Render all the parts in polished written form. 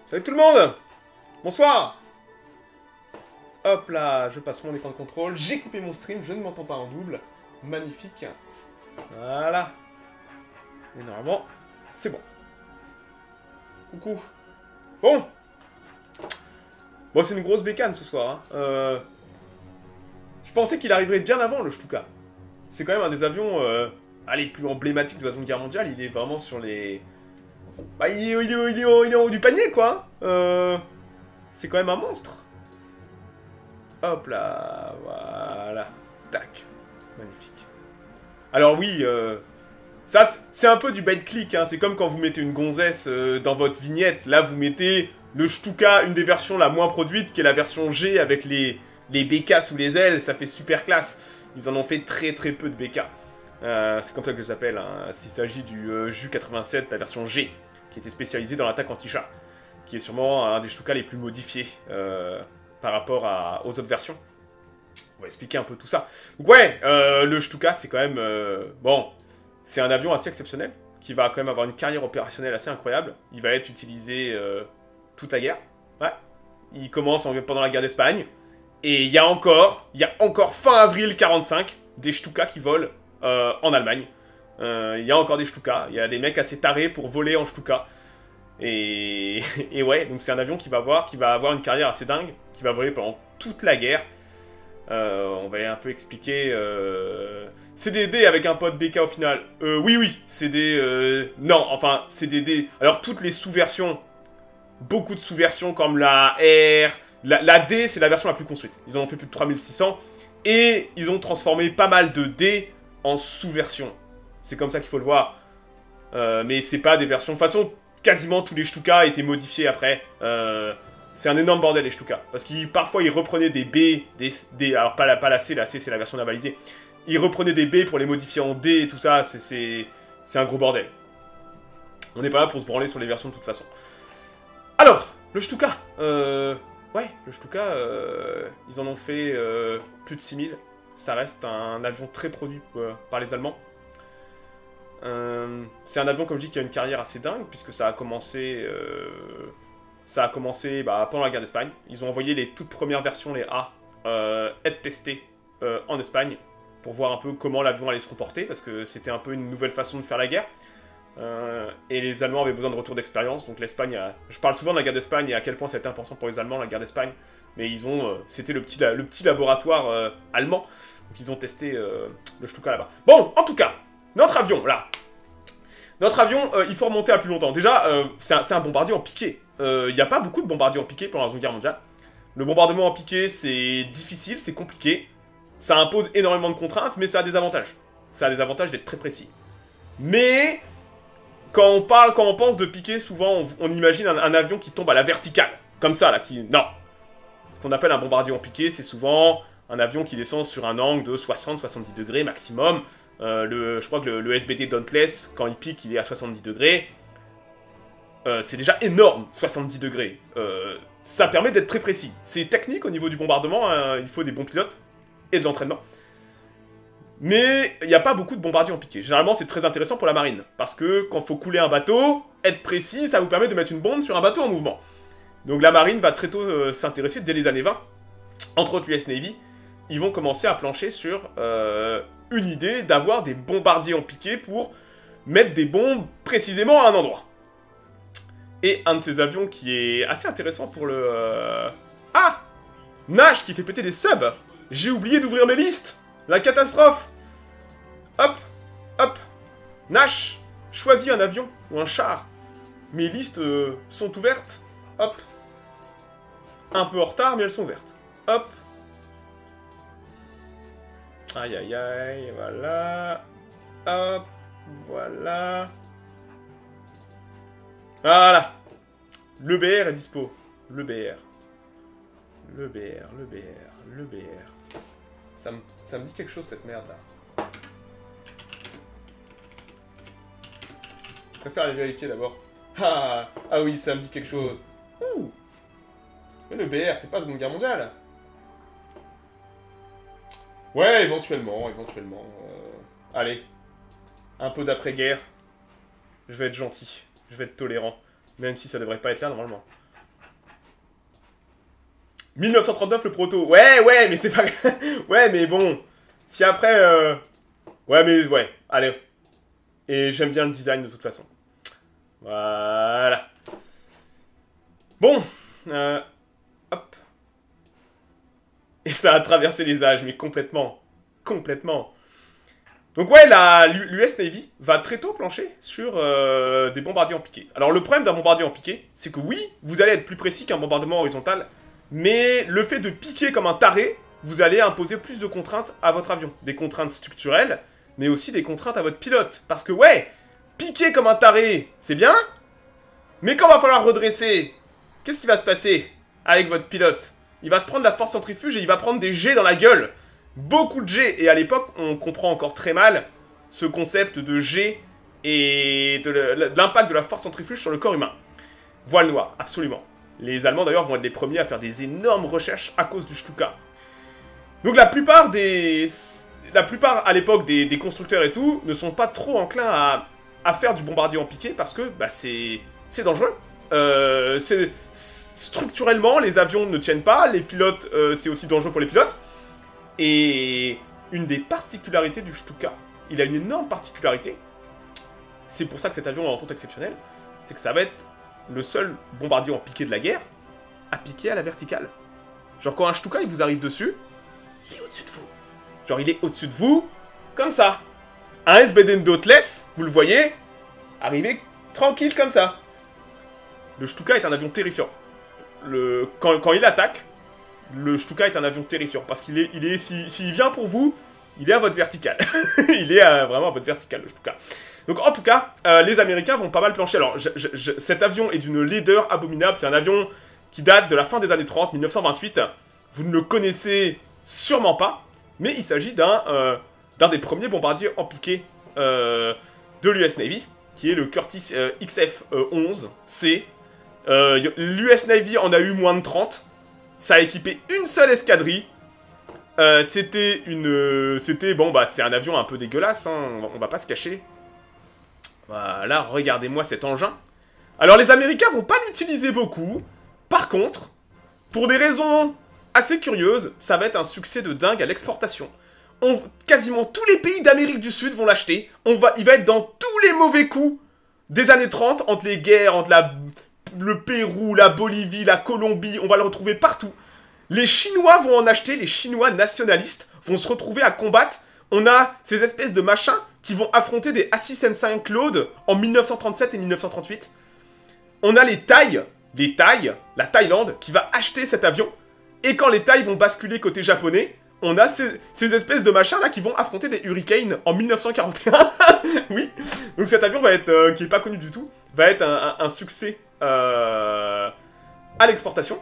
Salut tout le monde! Bonsoir! Hop là, je passe mon écran de contrôle. J'ai coupé mon stream, je ne m'entends pas en double. Magnifique. Voilà. Et normalement, c'est bon. Coucou. Bon! Bon, c'est une grosse bécane ce soir. Hein. Je pensais qu'il arriverait bien avant le Stuka. C'est quand même un des avions les plus emblématiques de la Seconde Guerre mondiale. Il est vraiment sur les... Bah, il est en haut du panier, quoi. C'est quand même un monstre. Hop là, voilà. Tac. Magnifique. Alors oui, ça, c'est un peu du bait-click. Hein. C'est comme quand vous mettez une gonzesse dans votre vignette. Là, vous mettez le Stuka, une des versions la moins produite, qui est la version G avec les BK sous les ailes. Ça fait super classe. Ils en ont fait très très peu de BK. C'est comme ça que je l'appelle. Hein. Il s'agit du Ju 87, la version G, qui était spécialisée dans l'attaque anti-char, qui est sûrement un des Stuka les plus modifiés par rapport aux autres versions. On va expliquer un peu tout ça. Donc ouais, le Stuka, c'est quand même... bon, c'est un avion assez exceptionnel, qui va quand même avoir une carrière opérationnelle assez incroyable. Il va être utilisé toute la guerre. Ouais. Il commence pendant la guerre d'Espagne. Et il y a encore fin avril 45, des Stuka qui volent en Allemagne. Il y a encore des Stuka. Il y a des mecs assez tarés pour voler en Stuka. Et ouais, donc c'est un avion qui va avoir une carrière assez dingue, qui va voler pendant toute la guerre. On va un peu expliquer... C'est des dés avec un pote BK au final. Oui, c'est des... non, enfin, c'est des dés... Alors, toutes les sous-versions, beaucoup de sous-versions comme la R... La D, c'est la version la plus construite. Ils en ont fait plus de 3600. Et ils ont transformé pas mal de D en sous-versions. C'est comme ça qu'il faut le voir. Mais c'est pas des versions... De toute façon, quasiment tous les Stuka étaient modifiés après. C'est un énorme bordel, les Stuka. Parce qu'ils parfois, ils reprenaient des B, alors pas la C c'est la version navalisée. Ils reprenaient des B pour les modifier en D et tout ça. C'est un gros bordel. On n'est pas là pour se branler sur les versions de toute façon. Alors, le Stuka. Ouais, le Stuka, ils en ont fait plus de 6000. Ça reste un avion très produit par les Allemands. C'est un avion, comme je dis, qui a une carrière assez dingue, puisque ça a commencé pendant la guerre d'Espagne. Ils ont envoyé les toutes premières versions, les A, être testées en Espagne, pour voir un peu comment l'avion allait se comporter, parce que c'était un peu une nouvelle façon de faire la guerre. Et les Allemands avaient besoin de retour d'expérience, donc l'Espagne... Je parle souvent de la guerre d'Espagne et à quel point ça a été important pour les Allemands, la guerre d'Espagne, mais ils ont... c'était le petit laboratoire allemand, donc ils ont testé le Stuka là-bas. Bon, en tout cas, notre avion, là. Notre avion, il faut remonter à plus longtemps. Déjà, c'est un bombardier en piqué. Il n'y a pas beaucoup de bombardiers en piqué pendant la Seconde Guerre mondiale. Le bombardement en piqué, c'est difficile, c'est compliqué. Ça impose énormément de contraintes, mais ça a des avantages. Ça a des avantages d'être très précis. Mais, quand on pense de piqué, souvent, on imagine un avion qui tombe à la verticale. Comme ça, là, Non. Ce qu'on appelle un bombardier en piqué, c'est souvent un avion qui descend sur un angle de 60-70 degrés maximum. Je crois que le SBT Dauntless, quand il pique, il est à 70 degrés. C'est déjà énorme, 70 degrés. Ça permet d'être très précis. C'est technique au niveau du bombardement, hein, il faut des bons pilotes et de l'entraînement. Mais il n'y a pas beaucoup de bombardiers en piqué. Généralement, c'est très intéressant pour la marine. Parce que quand il faut couler un bateau, être précis, ça vous permet de mettre une bombe sur un bateau en mouvement. Donc la marine va très tôt s'intéresser, dès les années 20, entre autres l'US Navy, ils vont commencer à plancher sur une idée d'avoir des bombardiers en piqué pour mettre des bombes précisément à un endroit. Et un de ces avions qui est assez intéressant pour le... Ah, Nash qui fait péter des subs. J'ai oublié d'ouvrir mes listes. La catastrophe. Hop, hop. Nash, choisis un avion ou un char. Mes listes sont ouvertes. Hop. Un peu en retard, mais elles sont ouvertes. Hop. Aïe, aïe, aïe, voilà. Hop, voilà. Voilà. Le BR est dispo. Le BR. Le BR, le BR, le BR. Ça me dit quelque chose, cette merde-là. Je préfère aller vérifier d'abord. Ah oui, ça me dit quelque chose. Ouh. Mais le BR, c'est pas Seconde Guerre mondiale. Ouais, éventuellement. Allez. Un peu d'après-guerre. Je vais être gentil. Je vais être tolérant. Même si ça devrait pas être là, normalement. 1939 le proto. Ouais, mais c'est pas... ouais, mais bon. Si après... Ouais, mais ouais, allez. Et j'aime bien le design de toute façon. Voilà. Bon. Hop. Et ça a traversé les âges, mais complètement. Complètement. Donc ouais, l'US Navy va très tôt plancher sur des bombardiers en piqué. Alors le problème d'un bombardier en piqué, c'est que oui, vous allez être plus précis qu'un bombardement horizontal, mais le fait de piquer comme un taré, vous allez imposer plus de contraintes à votre avion. Des contraintes structurelles, mais aussi des contraintes à votre pilote. Parce que ouais, piquer comme un taré, c'est bien, mais quand va falloir redresser, qu'est-ce qui va se passer avec votre pilote? Il va se prendre la force centrifuge et il va prendre des jets dans la gueule. Beaucoup de jets. Et à l'époque, on comprend encore très mal ce concept de jet et de l'impact de la force centrifuge sur le corps humain. Voile noire, absolument. Les Allemands, d'ailleurs, vont être les premiers à faire des énormes recherches à cause du Stuka. Donc la plupart, à l'époque, des constructeurs et tout, ne sont pas trop enclins à faire du bombardier en piqué parce que bah, c'est dangereux. Structurellement, les avions ne tiennent pas, les pilotes, c'est aussi dangereux pour les pilotes. Et une des particularités du Stuka, il a une énorme particularité, c'est pour ça que cet avion est en tout exceptionnel, c'est que ça va être le seul bombardier en piqué de la guerre à piquer à la verticale. Genre quand un Stuka il vous arrive dessus, il est au-dessus de vous. Genre il est au-dessus de vous, comme ça. Un SBD Dauntless, vous le voyez, arriver tranquille comme ça. Le Stuka est un avion terrifiant. Quand il attaque, le Stuka est un avion terrifiant. Parce qu'il s'il vient pour vous, il est à votre verticale. Il est vraiment à votre verticale, le Stuka. Donc en tout cas, les Américains vont pas mal plancher. Alors, cet avion est d'une laideur abominable. C'est un avion qui date de la fin des années 30, 1928. Vous ne le connaissez sûrement pas. Mais il s'agit d'un des premiers bombardiers en piqué de l'US Navy, qui est le Curtiss XF-11C. L'US Navy en a eu moins de 30. Ça a équipé une seule escadrille. Bon, bah, c'est un avion un peu dégueulasse, hein, on va pas se cacher. Voilà, regardez-moi cet engin. Alors, les Américains vont pas l'utiliser beaucoup. Par contre, pour des raisons assez curieuses, ça va être un succès de dingue à l'exportation. Quasiment tous les pays d'Amérique du Sud vont l'acheter. Il va être dans tous les mauvais coups des années 30, entre les guerres, entre le Pérou, la Bolivie, la Colombie, on va le retrouver partout. Les Chinois vont en acheter, les Chinois nationalistes vont se retrouver à combattre. On a ces espèces de machins qui vont affronter des A6M5 Claude en 1937 et 1938. On a les Thaïs, la Thaïlande, qui va acheter cet avion. Et quand les Thaïs vont basculer côté japonais, on a ces espèces de machins là qui vont affronter des Hurricanes en 1941. Oui, donc cet avion va être, qui est pas connu du tout, va être un succès à l'exportation.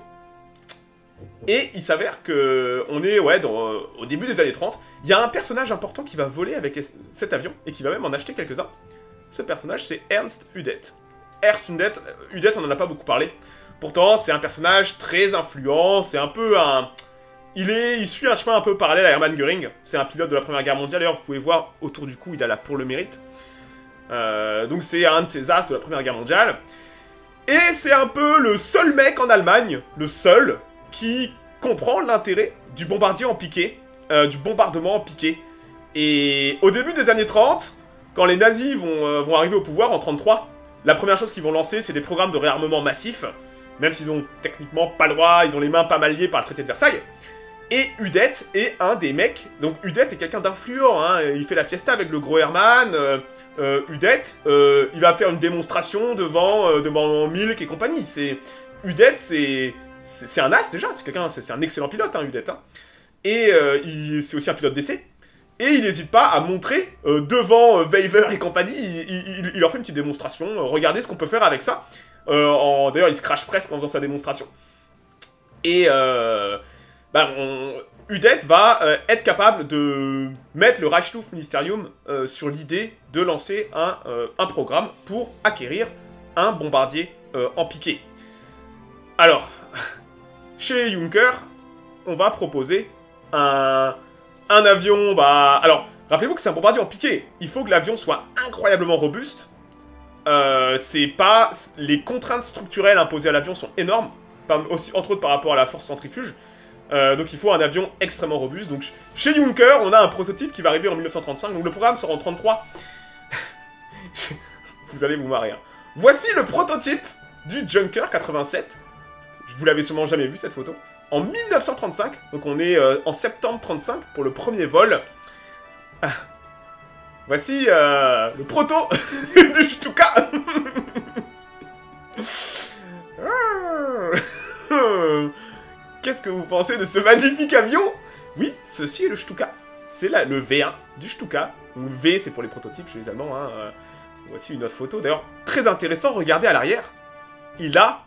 Et il s'avère que on est au début des années 30. Il y a un personnage important qui va voler avec cet avion et qui va même en acheter quelques-uns. Ce personnage, c'est Ernst Udet. Ernst Udet, on n'en a pas beaucoup parlé. Pourtant, c'est un personnage très influent. C'est un peu un... Il suit un chemin un peu parallèle à Hermann Göring. C'est un pilote de la Première Guerre mondiale. D'ailleurs, vous pouvez voir autour du cou, il a là pour le mérite. Donc c'est un de ces as de la Première Guerre mondiale. Et c'est un peu le seul mec en Allemagne, le seul, qui comprend l'intérêt du bombardier en piqué, du bombardement en piqué. Et au début des années 30, quand les nazis vont arriver au pouvoir en 33, la première chose qu'ils vont lancer, c'est des programmes de réarmement massifs, même s'ils ont techniquement pas le droit, ils ont les mains pas mal liées par le traité de Versailles. Et Udet est un des mecs, donc Udet est quelqu'un d'influent, hein, il fait la fiesta avec le gros Hermann, Udet, il va faire une démonstration devant Milk et compagnie. Udet, c'est un as déjà, c'est un excellent pilote, hein, Udet. Hein. Et c'est aussi un pilote d'essai. Et il n'hésite pas à montrer devant Wever et compagnie, il leur fait une petite démonstration, regardez ce qu'on peut faire avec ça. D'ailleurs, il se crache presque en faisant sa démonstration. Et Udet va être capable de mettre le Reichsluftministerium sur l'idée de lancer un programme pour acquérir un bombardier en piqué. Alors, chez Juncker, on va proposer un avion, alors, rappelez-vous que c'est un bombardier en piqué. Il faut que l'avion soit incroyablement robuste. Les contraintes structurelles imposées à l'avion sont énormes, aussi, entre autres par rapport à la force centrifuge. Donc il faut un avion extrêmement robuste. Donc chez Junker, on a un prototype qui va arriver en 1935. Donc le programme sort en 33. Vous allez vous marrer. Hein. Voici le prototype du Junker 87. Vous l'avez sûrement jamais vu cette photo. En 1935. Donc on est en septembre 35 pour le premier vol. Ah. Voici le proto du Stuka. Qu'est-ce que vous pensez de ce magnifique avion? Oui, ceci est le Stuka. C'est le V1 du Stuka. Donc V, c'est pour les prototypes chez les Allemands. Hein. Voici une autre photo. D'ailleurs, très intéressant, regardez à l'arrière. Il a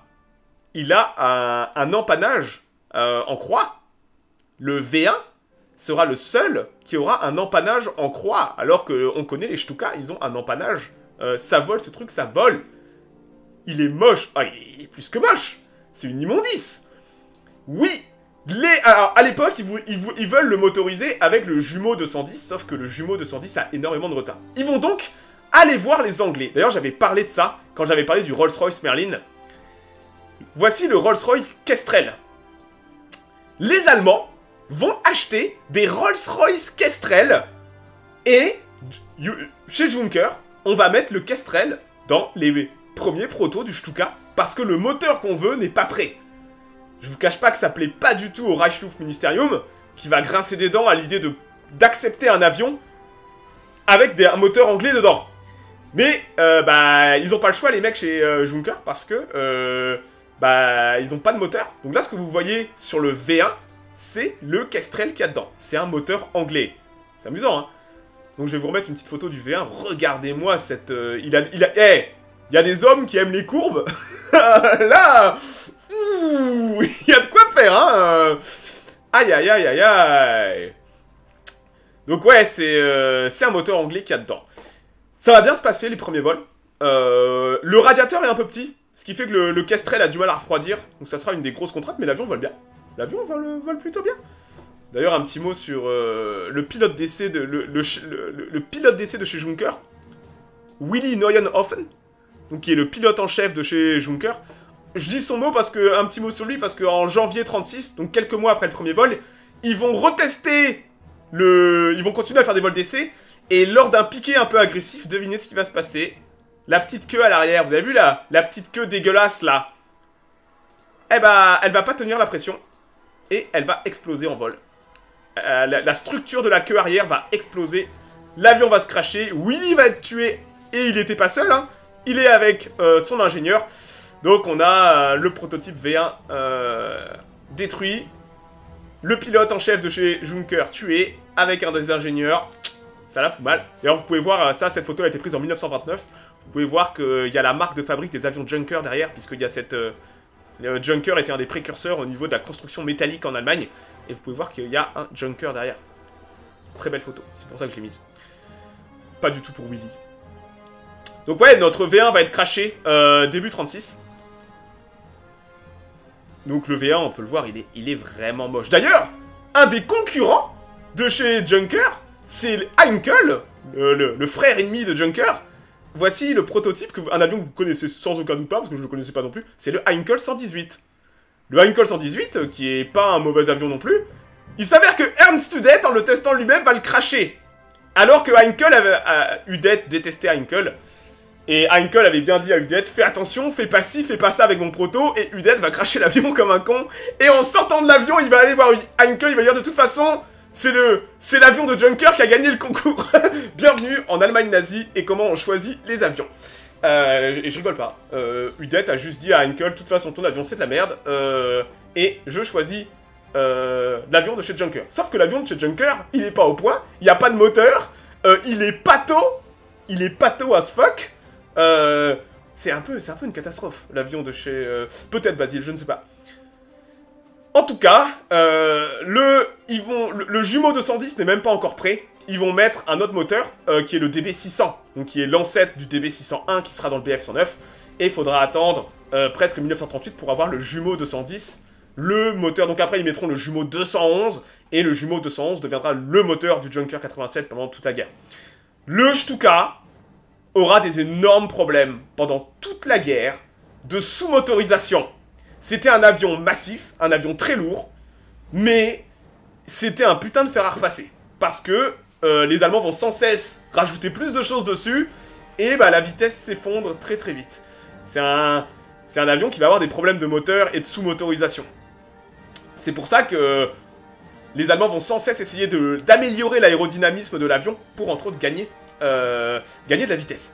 un empannage en croix. Le V1 sera le seul qui aura un empannage en croix. Alors qu'on connaît les Stuka, ils ont un empannage. Ça vole, ce truc, ça vole. Il est moche. Ah, il est plus que moche. C'est une immondice. Oui. Alors, à l'époque, ils veulent le motoriser avec le jumeau 210, sauf que le jumeau 210 a énormément de retard. Ils vont donc aller voir les Anglais. D'ailleurs, j'avais parlé de ça quand j'avais parlé du Rolls-Royce Merlin. Voici le Rolls-Royce Kestrel. Les Allemands vont acheter des Rolls-Royce Kestrel et chez Junker, on va mettre le Kestrel dans les premiers protos du Stuka parce que le moteur qu'on veut n'est pas prêt. Je vous cache pas que ça plaît pas du tout au Reichsluftministerium qui va grincer des dents à l'idée d'accepter un avion avec un moteur anglais dedans. Mais ils ont pas le choix les mecs chez Junker parce que ils ont pas de moteur. Donc là ce que vous voyez sur le V1 c'est le Kestrel qu'il y a dedans. C'est un moteur anglais. C'est amusant hein. Donc je vais vous remettre une petite photo du V1. Regardez-moi cette... il y a des hommes qui aiment les courbes. Là il y a de quoi faire, hein. Aïe, aïe, aïe, aïe, aïe. Donc ouais, c'est un moteur anglais qu'il y a dedans. Ça va bien se passer, les premiers vols. Le radiateur est un peu petit, ce qui fait que le Kestrel a du mal à refroidir. Donc ça sera une des grosses contraintes, mais l'avion vole bien. L'avion vole plutôt bien. D'ailleurs, un petit mot sur le pilote d'essai le pilote d'essai de chez Junker. Willy Neuenhofen, donc qui est le pilote en chef de chez Junker. Je dis son mot parce que, un petit mot sur lui, parce qu'en janvier 36, donc quelques mois après le premier vol, ils vont retester ils vont continuer à faire des vols d'essai, et lors d'un piqué un peu agressif, devinez ce qui va se passer. La petite queue à l'arrière, vous avez vu la petite queue dégueulasse là? Eh ben, elle va pas tenir la pression, et elle va exploser en vol. La structure de la queue arrière va exploser, l'avion va se crasher, Willy va être tué, et il était pas seul, hein. Il est avec son ingénieur. Donc on a le prototype V1 détruit, le pilote en chef de chez Junker tué, avec un des ingénieurs, ça la fout mal. D'ailleurs vous pouvez voir, cette photo a été prise en 1929, vous pouvez voir qu'il y a la marque de fabrique des avions Junker derrière, puisqu'il y a cette... Junker était un des précurseurs au niveau de la construction métallique en Allemagne, et vous pouvez voir qu'il y a un Junker derrière. Très belle photo, c'est pour ça que je l'ai mise. Pas du tout pour Willy. Donc ouais, notre V1 va être crashé début 36. Donc le V1, on peut le voir, il est vraiment moche. D'ailleurs, un des concurrents de chez Junker, c'est Heinkel, le frère ennemi de Junker. Voici le prototype, un avion que vous connaissez sans aucun doute pas, parce que je ne le connaissais pas non plus, c'est le Heinkel 118. Le Heinkel 118, qui est pas un mauvais avion non plus, il s'avère que Ernst Udet, en le testant lui-même, va le crasher. Alors que Heinkel Udet détestait Heinkel. Et Heinkel avait bien dit à Udet, fais attention, fais pas ci, fais pas ça avec mon proto, et Udet va cracher l'avion comme un con. Et en sortant de l'avion, il va aller voir Heinkel, il va dire de toute façon, c'est l'avion de Junker qui a gagné le concours. Bienvenue en Allemagne nazie et comment on choisit les avions. Et je rigole pas. Udet a juste dit à Heinkel, de toute façon ton avion c'est de la merde, et je choisis l'avion de chez Junker. Sauf que l'avion de chez Junker, il est pas au point, il n'y a pas de moteur, il est pato as fuck. C'est un peu une catastrophe, l'avion de chez... peut-être Basile, je ne sais pas. En tout cas, le jumeau 210 n'est même pas encore prêt. Ils vont mettre un autre moteur, qui est le DB600, donc qui est l'ancêtre du DB601 qui sera dans le BF109. Et il faudra attendre presque 1938 pour avoir le jumeau 210, le moteur. Donc après, ils mettront le jumeau 211, et le jumeau 211 deviendra le moteur du Junker 87 pendant toute la guerre. Le Stuka aura des énormes problèmes pendant toute la guerre de sous-motorisation. C'était un avion massif, un avion très lourd, Mais c'était un putain de fer à repasser. Parce que les Allemands vont sans cesse rajouter plus de choses dessus, et bah, la vitesse s'effondre très très vite. C'est un avion qui va avoir des problèmes de moteur et de sous-motorisation. C'est pour ça que les Allemands vont sans cesse essayer d'améliorer l'aérodynamisme de l'avion pour, entre autres, gagner de la vitesse.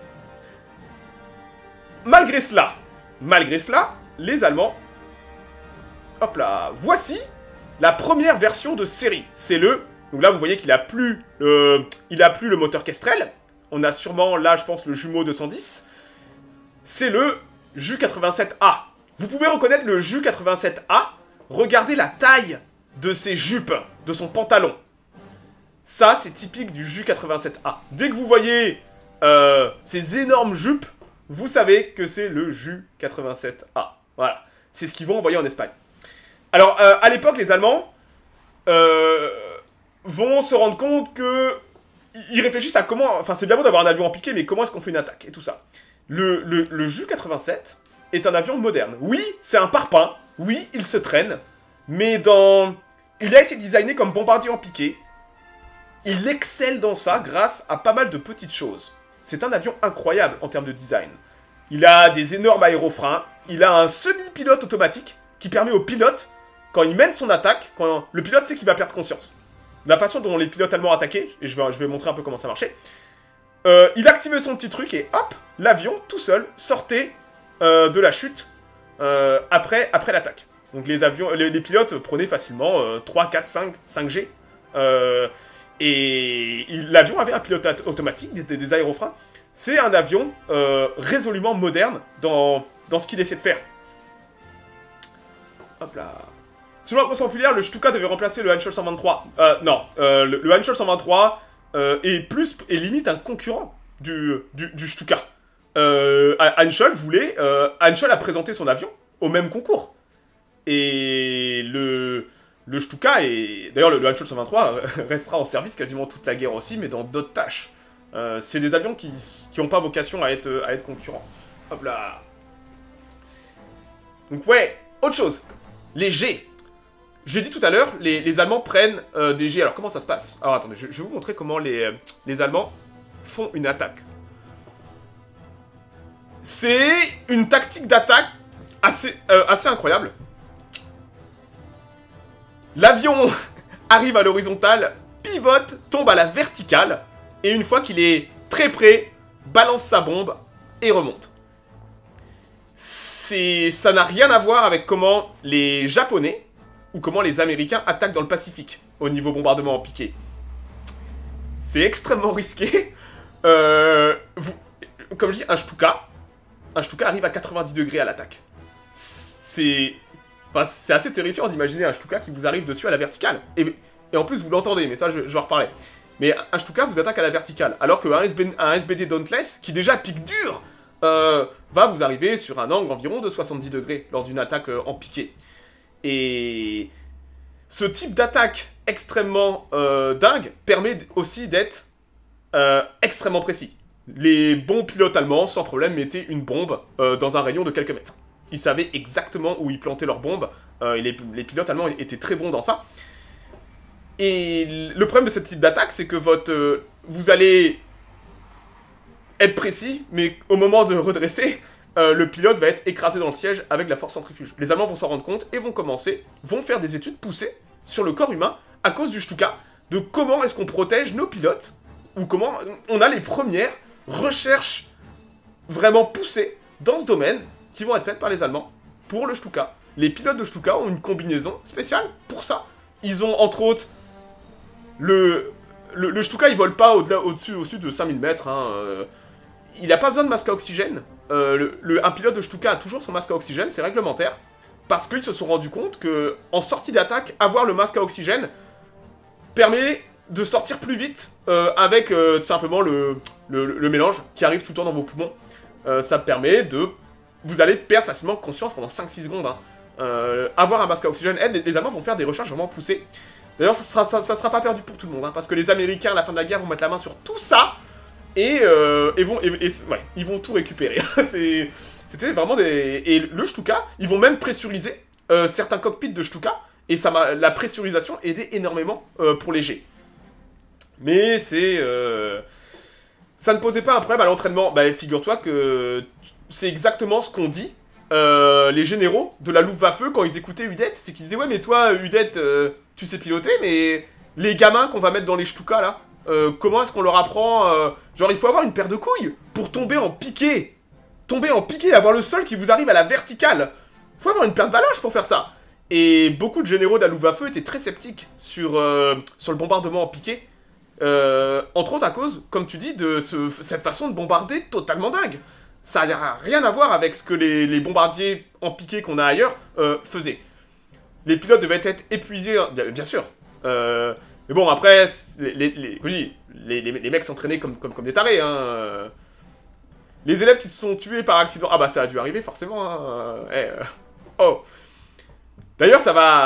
Malgré cela, les Allemands... Hop là, voici la première version de série. C'est le... Donc là, vous voyez qu'il a plus le moteur Kestrel. On a sûrement, là, je pense, le jumeau 210. C'est le Ju-87A. Vous pouvez reconnaître le Ju-87A. Regardez la taille de ses jupes, de son pantalon. Ça, c'est typique du Ju-87A. Dès que vous voyez ces énormes jupes, vous savez que c'est le Ju-87A. Voilà. C'est ce qu'ils vont envoyer en Espagne. Alors, à l'époque, les Allemands vont se rendre compte que... Ils réfléchissent à comment... Enfin, c'est bien beau d'avoir un avion en piqué, mais comment est-ce qu'on fait une attaque et tout ça. Le Ju-87 est un avion moderne. Oui, c'est un parpaing. Oui, il se traîne. Mais il a été designé comme bombardier en piqué. Il excelle dans ça grâce à pas mal de petites choses. C'est un avion incroyable en termes de design. Il a des énormes aérofreins. Il a un semi-pilote automatique qui permet au pilote, quand il mène son attaque, quand le pilote sait qu'il va perdre conscience. La façon dont les pilotes allemands attaquaient, et je vais montrer un peu comment ça marchait, il activait son petit truc et hop, l'avion, tout seul, sortait de la chute après l'attaque. Donc les pilotes prenaient facilement 3, 4, 5G. Et l'avion avait un pilote automatique, des aérofreins. C'est un avion résolument moderne dans ce qu'il essaie de faire. Hop là. Selon la presse populaire, le Stuka devait remplacer le Henschel 123. Non, le Henschel 123 est limite un concurrent du Stuka. Henschel a présenté son avion au même concours. Et le Stuka, d'ailleurs le Henschel 123 restera en service quasiment toute la guerre aussi, mais dans d'autres tâches. C'est des avions qui n'ont pas vocation à être concurrents. Hop là. Donc ouais, autre chose. Les G. Je l'ai dit tout à l'heure, les Allemands prennent des G. Alors comment ça se passe? Alors attendez, je vais vous montrer comment les Allemands font une attaque. C'est une tactique d'attaque assez incroyable. L'avion arrive à l'horizontale, pivote, tombe à la verticale, et une fois qu'il est très près, balance sa bombe et remonte. Ça n'a rien à voir avec comment les Japonais ou comment les Américains attaquent dans le Pacifique au niveau bombardement en piqué. C'est extrêmement risqué. Comme je dis, un Stuka arrive à 90 degrés à l'attaque. C'est assez terrifiant d'imaginer un Stuka qui vous arrive dessus à la verticale. Et en plus, vous l'entendez, mais ça, je vais en reparler. Mais un Stuka vous attaque à la verticale, alors qu'un SBD Dauntless, qui déjà pique dur, va vous arriver sur un angle environ de 70 degrés lors d'une attaque en piqué. Et ce type d'attaque extrêmement dingue permet aussi d'être extrêmement précis. Les bons pilotes allemands, sans problème, mettaient une bombe dans un rayon de quelques mètres. Ils savaient exactement où ils plantaient leurs bombes. Et les pilotes allemands étaient très bons dans ça. Et le problème de ce type d'attaque, c'est que vous allez être précis, mais au moment de redresser, le pilote va être écrasé dans le siège avec la force centrifuge. Les Allemands vont s'en rendre compte et vont faire des études poussées sur le corps humain à cause du Stuka, de comment est-ce qu'on protège nos pilotes, ou comment on a les premières recherches vraiment poussées dans ce domaine qui vont être faites par les Allemands pour le Stuka. Les pilotes de Stuka ont une combinaison spéciale pour ça. Ils ont entre autres le Stuka, il vole pas au-dessus de 5000 mètres. Hein, il n'a pas besoin de masque à oxygène. Un pilote de Stuka a toujours son masque à oxygène, c'est réglementaire. Parce qu'ils se sont rendus compte que en sortie d'attaque, avoir le masque à oxygène permet de sortir plus vite avec tout simplement le mélange qui arrive tout le temps dans vos poumons. Ça permet de... Vous allez perdre facilement conscience pendant 5-6 secondes. Hein. Avoir un masque à oxygène aide. Les Allemands vont faire des recherches vraiment poussées. D'ailleurs, ça sera pas perdu pour tout le monde. Hein, parce que les Américains, à la fin de la guerre, vont mettre la main sur tout ça. Et ils vont tout récupérer. C'était vraiment des... Et le Stuka, ils vont même pressuriser certains cockpits de Stuka. Et la pressurisation aidait énormément pour les jets. Mais ça ne posait pas un problème à l'entraînement. Bah, figure-toi que c'est exactement ce qu'on dit. Les généraux de la Luftwaffe, quand ils écoutaient Udet, c'est qu'ils disaient « Ouais, mais toi, Udet, tu sais piloter, mais les gamins qu'on va mettre dans les Stuka, là, comment est-ce qu'on leur apprend genre, il faut avoir une paire de couilles pour tomber en piqué. Tomber en piqué, avoir le sol qui vous arrive à la verticale. Il faut avoir une paire de baloches pour faire ça. » Et beaucoup de généraux de la Luftwaffe étaient très sceptiques sur le bombardement en piqué. Entre autres à cause, comme tu dis, de cette façon de bombarder totalement dingue. Ça n'a rien à voir avec ce que les bombardiers en piqué qu'on a ailleurs faisaient. Les pilotes devaient être épuisés, bien sûr. Mais bon, après, les mecs s'entraînaient comme des tarés. Hein. Les élèves qui se sont tués par accident... Ah bah ça a dû arriver forcément. Hein. Oh. D'ailleurs,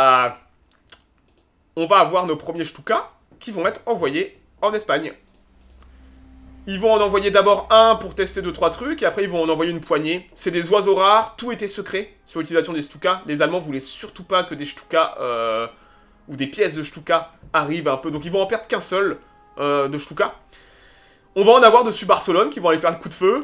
on va avoir nos premiers Stuka qui vont être envoyés en Espagne. Ils vont en envoyer d'abord un pour tester 2-3 trucs, et après ils vont en envoyer une poignée. C'est des oiseaux rares, tout était secret sur l'utilisation des Stuka. Les Allemands voulaient surtout pas que des Stuka, ou des pièces de Stuka arrivent un peu. Donc ils vont en perdre qu'un seul de Stuka. On va en avoir dessus Barcelone, qui vont aller faire le coup de feu.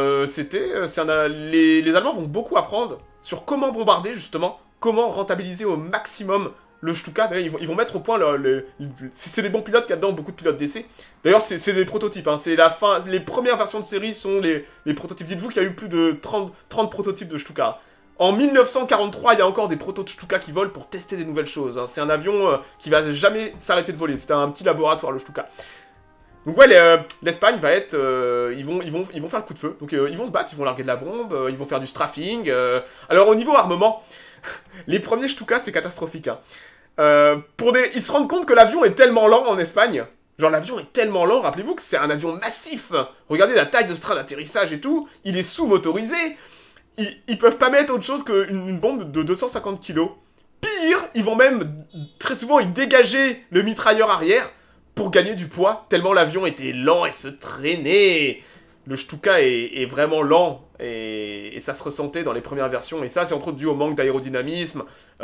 Les Allemands vont beaucoup apprendre sur comment bombarder, justement, comment rentabiliser au maximum le Stuka. Ils vont mettre au point c'est des bons pilotes qu'il y a dedans, beaucoup de pilotes d'essai. D'ailleurs, c'est des prototypes. Hein. C'est la fin. Les premières versions de série sont les prototypes. Dites-vous qu'il y a eu plus de 30 prototypes de Stuka. En 1943, il y a encore des protos de Stuka qui volent pour tester des nouvelles choses. Hein. C'est un avion qui va jamais s'arrêter de voler. C'était un petit laboratoire, le Stuka. Donc ouais, l'Espagne va être... ils vont faire le coup de feu. Donc ils vont se battre, ils vont larguer de la bombe, ils vont faire du strafing. Alors au niveau armement, les premiers Stuka, c'est catastrophique. Hein. Ils se rendent compte que l'avion est tellement lent en Espagne. Genre l'avion est tellement lent, rappelez-vous que c'est un avion massif. Regardez la taille de ce train d'atterrissage et tout. Il est sous-motorisé. Ils peuvent pas mettre autre chose qu'une bombe de 250 kg. Pire, ils vont même, très souvent, ils dégager le mitrailleur arrière pour gagner du poids, tellement l'avion était lent et se traînait. Le Stuka est vraiment lent, et ça se ressentait dans les premières versions, et ça c'est entre autres dû au manque d'aérodynamisme,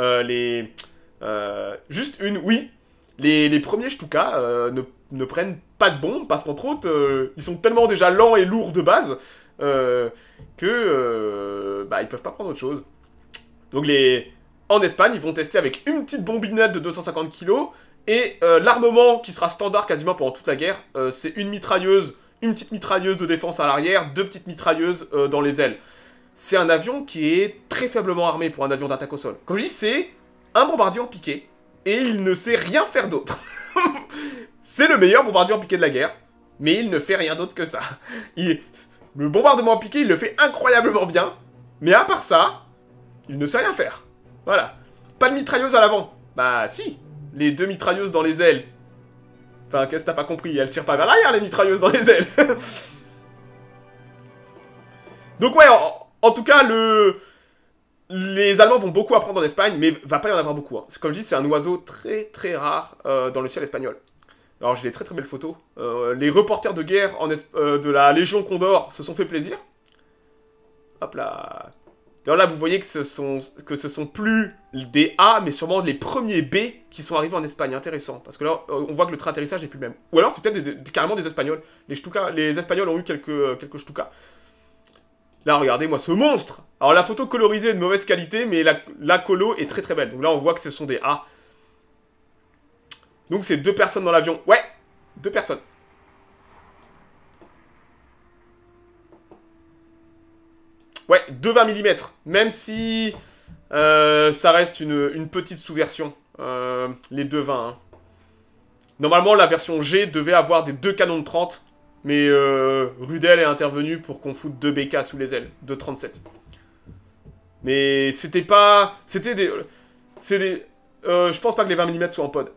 juste les premiers Stuka ne prennent pas de bombes, parce qu'entre autres, ils sont tellement déjà lents et lourds de base, ils peuvent pas prendre autre chose. Donc en Espagne, ils vont tester avec une petite bombinette de 250 kg, et l'armement qui sera standard quasiment pendant toute la guerre, c'est une petite mitrailleuse de défense à l'arrière, 2 petites mitrailleuses dans les ailes. C'est un avion qui est très faiblement armé pour un avion d'attaque au sol. Comme je dis, c'est un bombardier en piqué, et il ne sait rien faire d'autre. C'est le meilleur bombardier en piqué de la guerre, mais il ne fait rien d'autre que ça. Le bombardement en piqué, il le fait incroyablement bien, mais à part ça, il ne sait rien faire. Voilà. Pas de mitrailleuse à l'avant. Bah si, les 2 mitrailleuses dans les ailes. Enfin, qu'est-ce que t'as pas compris? Elles tirent pas vers l'arrière, les mitrailleuses dans les ailes. Donc ouais, en tout cas, les Allemands vont beaucoup apprendre en Espagne, mais va pas y en avoir beaucoup. Hein. Comme je dis, c'est un oiseau très très rare dans le ciel espagnol. Alors j'ai des très très belles photos. Les reporters de guerre de la Légion Condor se sont fait plaisir. Hop là. D'ailleurs là, vous voyez que ce sont plus des A, mais sûrement les premiers B qui sont arrivés en Espagne. Intéressant, parce que là, on voit que le train d'atterrissage n'est plus le même. Ou alors, c'est peut-être carrément des Espagnols. Les Espagnols ont eu quelques Stuka. Là, regardez-moi ce monstre. Alors, la photo colorisée est de mauvaise qualité, mais la colo est très très belle. Donc là, on voit que ce sont des A. Donc, c'est 2 personnes dans l'avion. Ouais, 2 personnes. Ouais, 2,20 mm. Même si ça reste une petite sous-version. Les 2,20. Hein. Normalement, la version G devait avoir des 2 canons de 30. Mais Rudel est intervenu pour qu'on foute 2 BK sous les ailes. 2,37. Mais c'était pas... C'était des... je pense pas que les 20 mm soient en pod.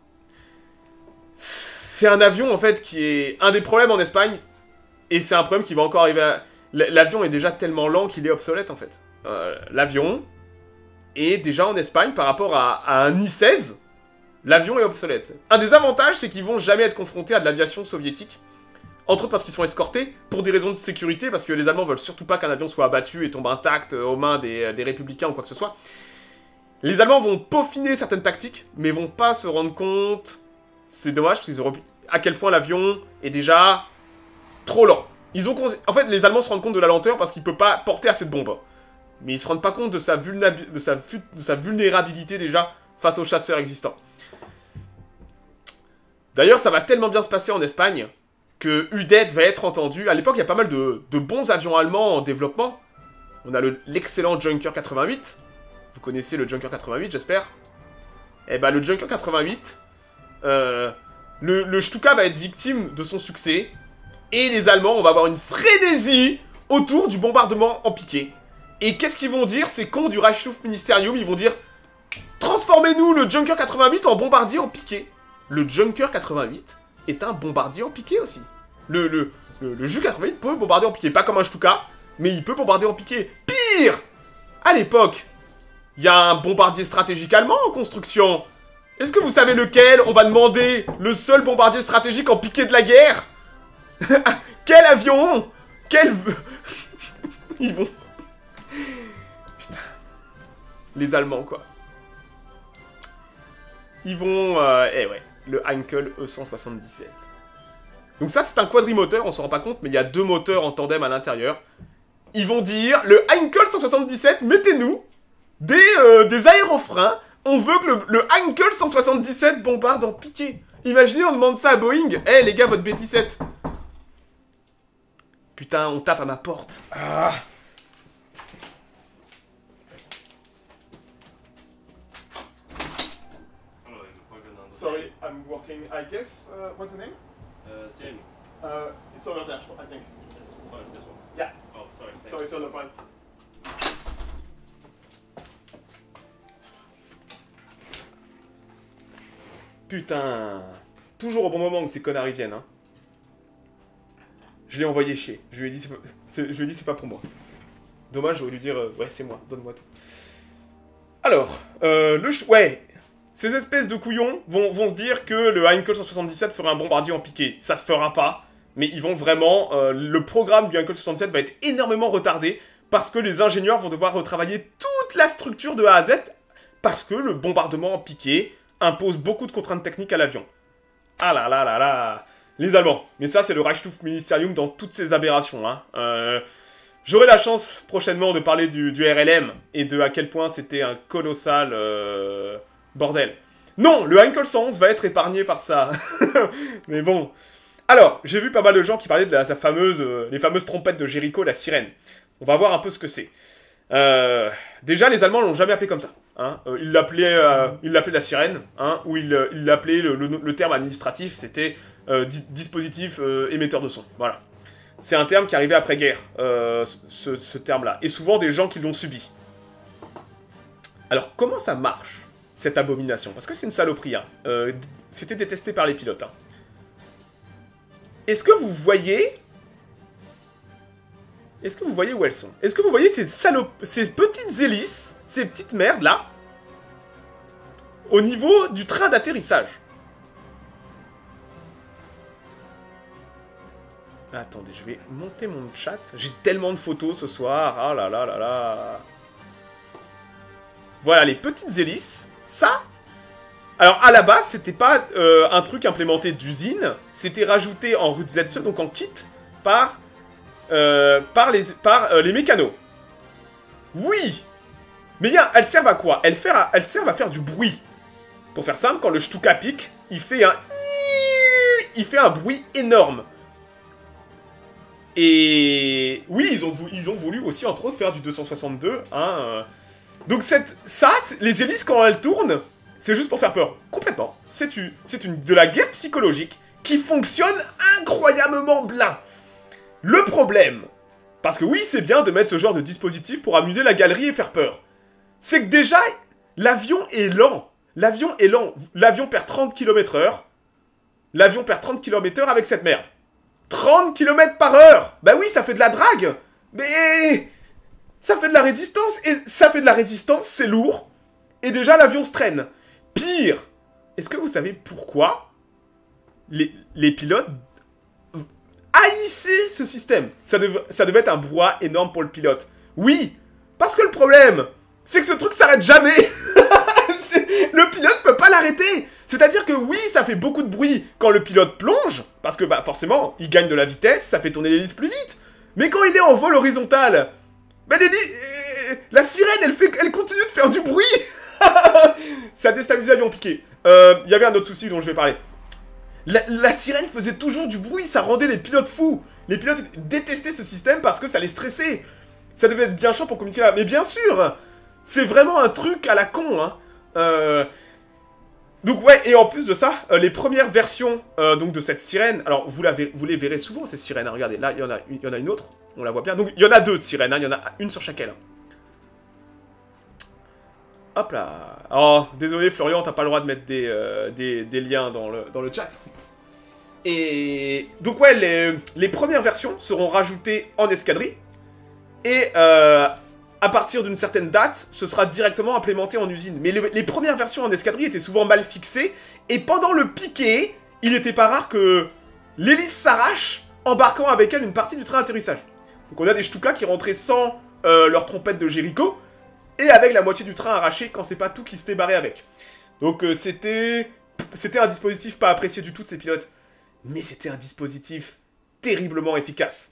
C'est un avion, en fait, qui est un des problèmes en Espagne. Et c'est un problème qui va encore arriver à... L'avion est déjà tellement lent qu'il est obsolète, en fait. L'avion est déjà en Espagne, par rapport à un I-16, l'avion est obsolète. Un des avantages, c'est qu'ils vont jamais être confrontés à de l'aviation soviétique. Entre autres parce qu'ils sont escortés, pour des raisons de sécurité, parce que les Allemands veulent surtout pas qu'un avion soit abattu et tombe intact aux mains des républicains ou quoi que ce soit. Les Allemands vont peaufiner certaines tactiques, mais vont pas se rendre compte... C'est dommage, parce qu'ils auraient... à quel point l'avion est déjà trop lent. Ils ont... En fait, les Allemands se rendent compte de la lenteur parce qu'ils ne peuvent pas porter assez de bombes. Mais ils se rendent pas compte de sa vulnérabilité déjà face aux chasseurs existants. D'ailleurs, ça va tellement bien se passer en Espagne que Udet va être entendu. À l'époque, il y a pas mal de bons avions allemands en développement. On a l'excellent Junker 88. Vous connaissez le Junker 88, j'espère. Eh ben, le Junker 88, le Stuka va être victime de son succès. Et les Allemands, on va avoir une frénésie autour du bombardement en piqué. Et qu'est-ce qu'ils vont dire, ces cons du Reichsluftministerium? Ils vont dire, transformez-nous le Junker 88 en bombardier en piqué. Le Junker 88 est un bombardier en piqué aussi. Le Ju 88 peut bombarder en piqué. Pas comme un Stuka, mais il peut bombarder en piqué. Pire! À l'époque, il y a un bombardier stratégique allemand en construction. Est-ce que vous savez lequel on va demander le seul bombardier stratégique en piqué de la guerre? Quel avion? Quel... Ils vont... Putain. Les Allemands, quoi. Ils vont... Eh ouais, le Heinkel E177. Donc ça, c'est un quadrimoteur, on s'en rend pas compte, mais il y a 2 moteurs en tandem à l'intérieur. Ils vont dire, le Heinkel 177, mettez-nous des aérofreins. On veut que le Heinkel 177 bombarde en piqué. Imaginez, on demande ça à Boeing. Eh, les gars, votre B-17. Putain, on tape à ma porte. Ah. Sorry, I'm working, I guess. What's your name? Jamie. It's over there, I think. Oh, it's this one? Yeah. Oh, sorry. Sorry, it's on the point. Putain. Toujours au bon moment où ces connards y viennent, hein. Je l'ai envoyé chier. Je lui ai dit, c'est pas pour moi. Dommage, j'aurais dû dire, ouais, c'est moi, donne-moi tout. Alors, ouais, ces espèces de couillons vont se dire que le Heinkel 177 ferait un bombardier en piqué. Ça se fera pas, mais ils vont vraiment... le programme du Heinkel 177 va être énormément retardé parce que les ingénieurs vont devoir retravailler toute la structure de A à Z parce que le bombardement en piqué impose beaucoup de contraintes techniques à l'avion. Ah là là là là. Les Allemands. Mais ça, c'est le Reichsluftministerium dans toutes ses aberrations. Hein. J'aurai la chance prochainement de parler du RLM et de à quel point c'était un colossal bordel. Non, le Heinkel 111 va être épargné par ça. Mais bon. Alors, j'ai vu pas mal de gens qui parlaient de les fameuses trompettes de Jéricho, la sirène. On va voir un peu ce que c'est. Déjà, les Allemands l'ont jamais appelé comme ça. Hein. Ils l'appelaient la sirène, hein, ou ils l'appelaient, le terme administratif, c'était dispositif émetteur de son. Voilà. C'est un terme qui arrivait après-guerre, ce terme-là. Et souvent des gens qui l'ont subi. Alors, comment ça marche, cette abomination? Parce que c'est une saloperie. Hein. C'était détesté par les pilotes. Hein. Est-ce que vous voyez... Est-ce que vous voyez où elles sont? Est-ce que vous voyez ces petites hélices, ces petites merdes là, au niveau du train d'atterrissage? Attendez, je vais monter mon chat. J'ai tellement de photos ce soir. Ah là là là là. Voilà, les petites hélices. Ça... Alors, à la base, c'était pas un truc implémenté d'usine. C'était rajouté en route ZE, donc en kit, par les mécanos. Oui. Mais elles servent à quoi? Elles servent à faire du bruit. Pour faire simple, quand le Stuka pique, il fait un bruit énorme. Et oui, ils ont voulu aussi, entre autres, faire du 262. Hein, Donc les hélices, quand elles tournent, c'est juste pour faire peur. Complètement. C'est de la guerre psychologique qui fonctionne incroyablement bien. Le problème, parce que oui, c'est bien de mettre ce genre de dispositif pour amuser la galerie et faire peur, c'est que déjà, l'avion est lent. L'avion est lent. L'avion perd 30 km/h. L'avion perd 30 km/h avec cette merde. 30 km/h. Bah oui, ça fait de la drague. Mais ça fait de la résistance. Et ça fait de la résistance, c'est lourd. Et déjà, l'avion se traîne. Pire, est-ce que vous savez pourquoi les pilotes haïssaient ce système? Ça devait être un brouhaha énorme pour le pilote. Oui, parce que le problème, c'est que ce truc s'arrête jamais. arrêter. C'est-à-dire que oui, ça fait beaucoup de bruit quand le pilote plonge, parce que bah forcément, il gagne de la vitesse, ça fait tourner l'hélice plus vite. Mais quand il est en vol horizontal, bah la sirène, elle continue de faire du bruit. Ça déstabilise l'avion piqué. Il y avait un autre souci dont je vais parler. La sirène faisait toujours du bruit, ça rendait les pilotes fous. Les pilotes détestaient ce système parce que ça les stressait. Ça devait être bien chiant pour communiquer là. Mais bien sûr, c'est vraiment un truc à la con, hein. Donc ouais, et en plus de ça, les premières versions donc de cette sirène, alors vous les verrez souvent ces sirènes, hein, regardez, là il y en a une autre, on la voit bien, donc il y en a deux de sirènes, hein, il y en a une sur chaque aile. Hop là. Oh, désolé Florian, t'as pas le droit de mettre des liens dans le chat. Et donc ouais, les premières versions seront rajoutées en escadrille, et à partir d'une certaine date, ce sera directement implémenté en usine. Mais les premières versions en escadrille étaient souvent mal fixées, et pendant le piqué, il n'était pas rare que l'hélice s'arrache, embarquant avec elle une partie du train d'atterrissage. Donc on a des Stuka qui rentraient sans leur trompette de Jericho, et avec la moitié du train arraché quand c'est pas tout qui s'était barré avec. Donc c'était un dispositif pas apprécié du tout de ces pilotes. Mais c'était un dispositif terriblement efficace.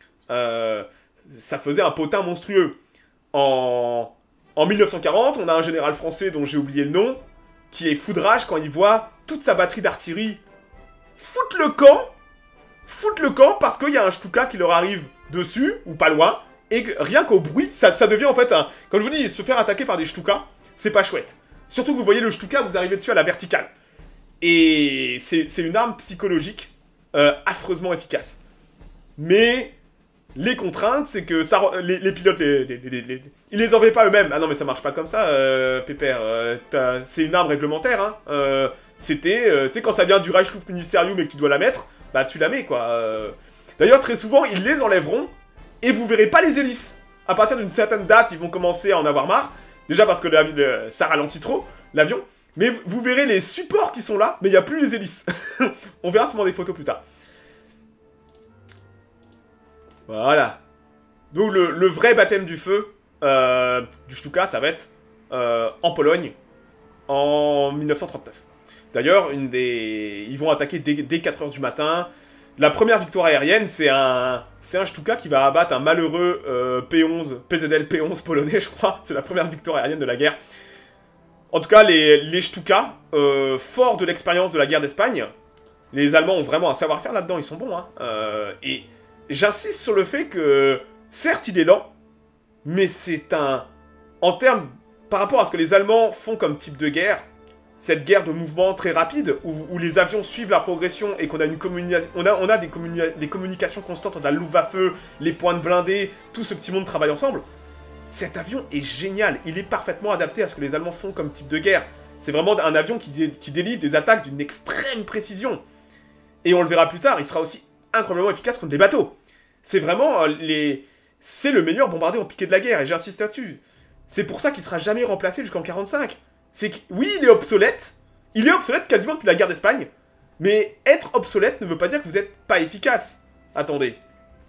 Ça faisait un potin monstrueux. En 1940, on a un général français dont j'ai oublié le nom, qui est fou de rage quand il voit toute sa batterie d'artillerie foutre le camp parce qu'il y a un Stuka qui leur arrive dessus, ou pas loin, et rien qu'au bruit, ça devient en fait un... Comme je vous dis, se faire attaquer par des Stuka, c'est pas chouette. Surtout que vous voyez le Stuka, vous arrivez dessus à la verticale. Et c'est une arme psychologique affreusement efficace. Mais... les contraintes, c'est que ça, les pilotes, ils les enlevaient pas eux-mêmes. Ah non, mais ça marche pas comme ça, Pépère. C'est une arme réglementaire, hein. C'était, tu sais, quand ça vient du Reichsluft Ministerium et que tu dois la mettre, bah tu la mets, quoi. D'ailleurs, très souvent, ils les enlèveront et vous verrez pas les hélices. À partir d'une certaine date, ils vont commencer à en avoir marre. Déjà parce que ça ralentit trop, l'avion. Mais vous verrez les supports qui sont là, mais il n'y a plus les hélices. On verra sûrement des photos plus tard. Voilà. Donc le vrai baptême du feu du Stuka, ça va être en Pologne en 1939. D'ailleurs, ils vont attaquer dès 4h du matin. La première victoire aérienne, c'est un Stuka qui va abattre un malheureux PZL P11 polonais, je crois. C'est la première victoire aérienne de la guerre. En tout cas, les Stuka, forts de l'expérience de la guerre d'Espagne, les Allemands ont vraiment un savoir-faire là-dedans, ils sont bons, hein. Et j'insiste sur le fait que, certes, il est lent, mais c'est en termes, par rapport à ce que les Allemands font comme type de guerre, cette guerre de mouvement très rapide, où les avions suivent la progression et qu'on a on a des communications constantes entre la Luftwaffe, les points de blindés, tout ce petit monde travaille ensemble. Cet avion est génial, il est parfaitement adapté à ce que les Allemands font comme type de guerre. C'est vraiment un avion qui délivre des attaques d'une extrême précision. Et on le verra plus tard, il sera aussi incroyablement efficace contre les bateaux. C'est vraiment c'est le meilleur bombardier en piqué de la guerre, et j'insiste là-dessus. C'est pour ça qu'il sera jamais remplacé jusqu'en 45. C'est que, oui, il est obsolète quasiment depuis la guerre d'Espagne, mais être obsolète ne veut pas dire que vous n'êtes pas efficace. Attendez.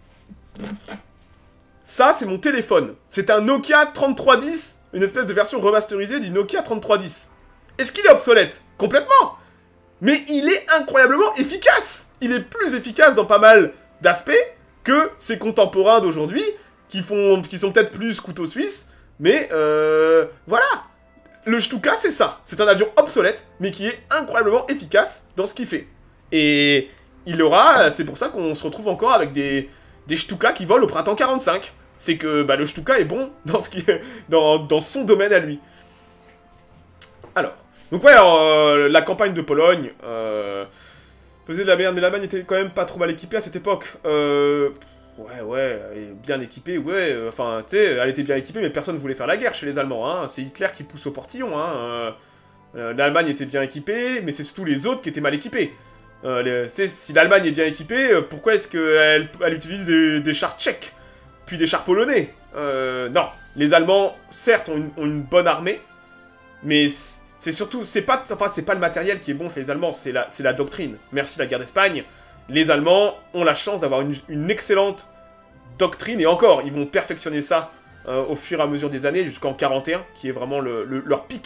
Ça, c'est mon téléphone. C'est un Nokia 3310, une espèce de version remasterisée du Nokia 3310. Est-ce qu'il est obsolète? Complètement. Mais il est incroyablement efficace. Il est plus efficace dans pas mal d'aspects que ses contemporains d'aujourd'hui, qui sont peut-être plus couteau suisse, mais voilà. Le Stuka, c'est ça. C'est un avion obsolète, mais qui est incroyablement efficace dans ce qu'il fait. Et c'est pour ça qu'on se retrouve encore avec des Stuka qui volent au printemps 45. C'est que le Stuka est bon dans son domaine à lui. Alors, donc ouais, la campagne de Pologne faisait de la merde, mais l'Allemagne était quand même pas trop mal équipée à cette époque. Ouais, elle est bien équipée, ouais, enfin, tu sais, elle était bien équipée, mais personne voulait faire la guerre chez les Allemands, hein. C'est Hitler qui pousse au portillon, hein. L'Allemagne était bien équipée, mais c'est surtout les autres qui étaient mal équipés. Si l'Allemagne est bien équipée, pourquoi est-ce qu'elle utilise des chars tchèques, puis des chars polonais? Non, les Allemands, certes, ont une bonne armée, mais c'est surtout, c'est pas le matériel qui est bon chez les Allemands, c'est la doctrine. Merci la guerre d'Espagne. Les Allemands ont la chance d'avoir une excellente doctrine, et encore, ils vont perfectionner ça au fur et à mesure des années, jusqu'en 41, qui est vraiment leur pic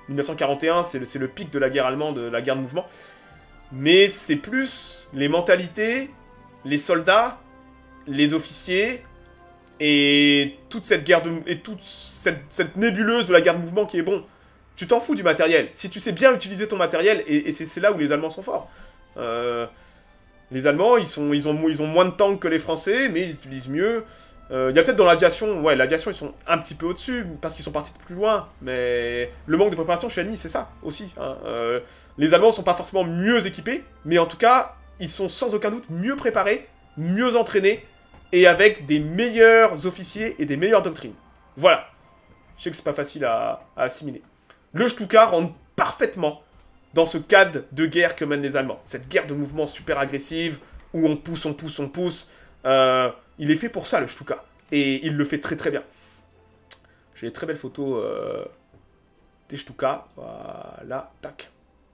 1941, c'est le pic de la guerre allemande, de la guerre de mouvement. Mais c'est plus les mentalités, les soldats, les officiers, et toute cette guerre et toute cette nébuleuse de la guerre de mouvement qui est bon. Tu t'en fous du matériel. Si tu sais bien utiliser ton matériel, et c'est là où les Allemands sont forts. Les Allemands, ils ont moins de tanks que les Français, mais ils utilisent mieux. Il y a peut-être dans l'aviation, ouais, l'aviation, ils sont un petit peu au-dessus, parce qu'ils sont partis de plus loin. Mais le manque de préparation chez l'ennemi, c'est ça, aussi. Hein. Les Allemands sont pas forcément mieux équipés, mais en tout cas, ils sont sans aucun doute mieux préparés, mieux entraînés, et avec des meilleurs officiers et des meilleures doctrines. Voilà. Je sais que c'est pas facile à assimiler. Le Stuka rentre parfaitement dans ce cadre de guerre que mènent les Allemands. Cette guerre de mouvement super agressive, où on pousse, on pousse, on pousse. Il est fait pour ça, le Stuka. Et il le fait très très bien. J'ai des très belles photos des Stuka. Voilà, tac.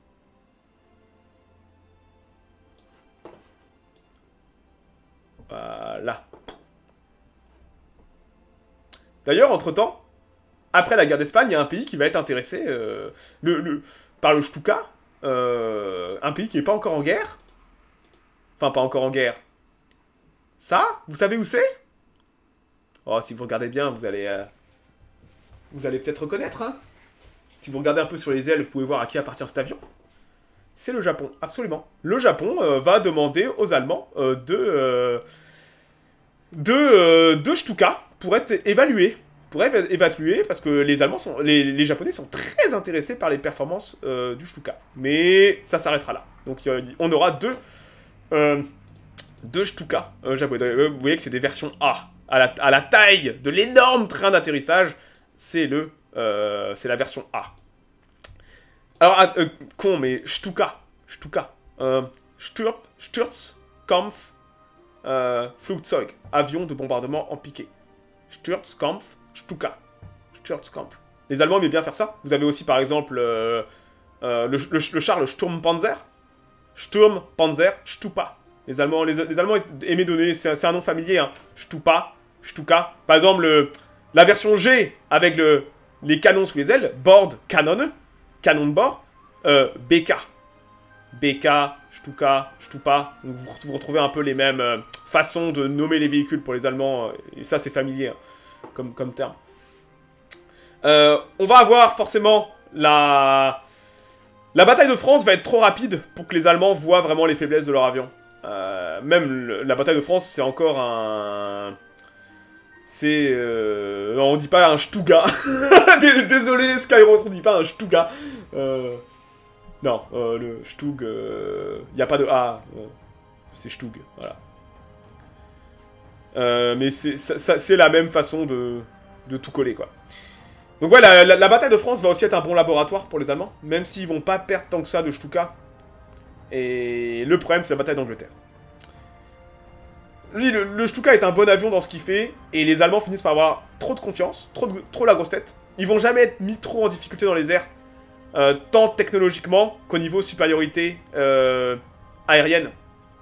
Voilà. D'ailleurs, entre-temps, après la guerre d'Espagne, il y a un pays qui va être intéressé par le Stuka. Un pays qui n'est pas encore en guerre. Enfin, pas encore en guerre. Ça, vous savez où c'est? Oh, si vous regardez bien, vous allez peut-être reconnaître, hein. Si vous regardez un peu sur les ailes, vous pouvez voir à qui appartient cet avion. C'est le Japon, absolument. Le Japon va demander aux Allemands de Stuka pour être évalués. Pour évaluer, parce que les Allemands les Japonais sont très intéressés par les performances du Stuka. Mais ça s'arrêtera là. Donc on aura deux Stuka japonais. Vous voyez que c'est des versions A. À la taille de l'énorme train d'atterrissage, c'est la version A. Alors, con, mais Stuka. Sturzkampf Flugzeug. Avion de bombardement en piqué. Sturzkampf Stuka. Sturzkampf. Les Allemands aimaient bien faire ça. Vous avez aussi, par exemple, le char, le Sturmpanzer. Sturmpanzer, Stupa. Les Allemands aimaient donner, c'est un nom familier, hein. Stupa, Stuka. Par exemple, la version G, avec les canons sous les ailes, Bord Canon, canon de bord, BK. BK, Stuka, Stupa. Donc vous retrouvez un peu les mêmes façons de nommer les véhicules pour les Allemands, et ça c'est familier, hein, comme terme. On va avoir forcément la bataille de France va être trop rapide pour que les Allemands voient vraiment les faiblesses de leur avion. Même la bataille de France, c'est encore un... on dit pas un Stuga. Désolé, Skyros, on dit pas un Stuga. Non, le Stug, y a pas de A. C'est Stug, voilà. Mais c'est la même façon de tout coller, quoi. Donc ouais, la bataille de France va aussi être un bon laboratoire pour les Allemands, même s'ils vont pas perdre tant que ça de Stuka. Et le problème, c'est la bataille d'Angleterre. Le Stuka est un bon avion dans ce qu'il fait, et les Allemands finissent par avoir trop de confiance, trop la grosse tête. Ils vont jamais être mis trop en difficulté dans les airs, tant technologiquement qu'au niveau supériorité aérienne.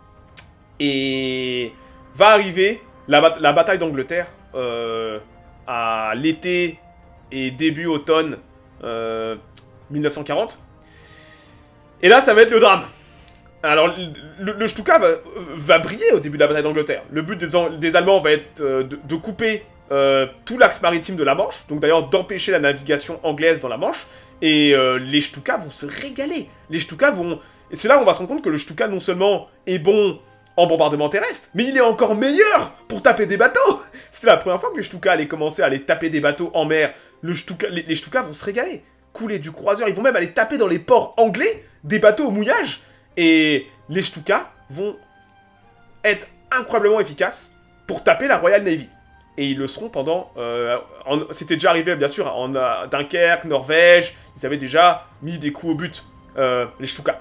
Et va arriver la bataille d'Angleterre à l'été et début automne 1940. Et là, ça va être le drame. Alors, le Stuka va briller au début de la bataille d'Angleterre. Le but des Allemands va être de couper tout l'axe maritime de la Manche, donc d'ailleurs d'empêcher la navigation anglaise dans la Manche, et les Stuka vont se régaler. Les Stuka vont... Et c'est là où on va se rendre compte que le Stuka non seulement est bon en bombardement terrestre, mais il est encore meilleur pour taper des bateaux. C'était la première fois que les Stuka allaient commencer à aller taper des bateaux en mer. Les Stuka vont se régaler. Couler du croiseur, ils vont même aller taper dans les ports anglais des bateaux au mouillage. Et les Stuka vont être incroyablement efficaces pour taper la Royal Navy. Et ils le seront pendant... c'était déjà arrivé, bien sûr, en Dunkerque, Norvège. Ils avaient déjà mis des coups au but, les Stuka.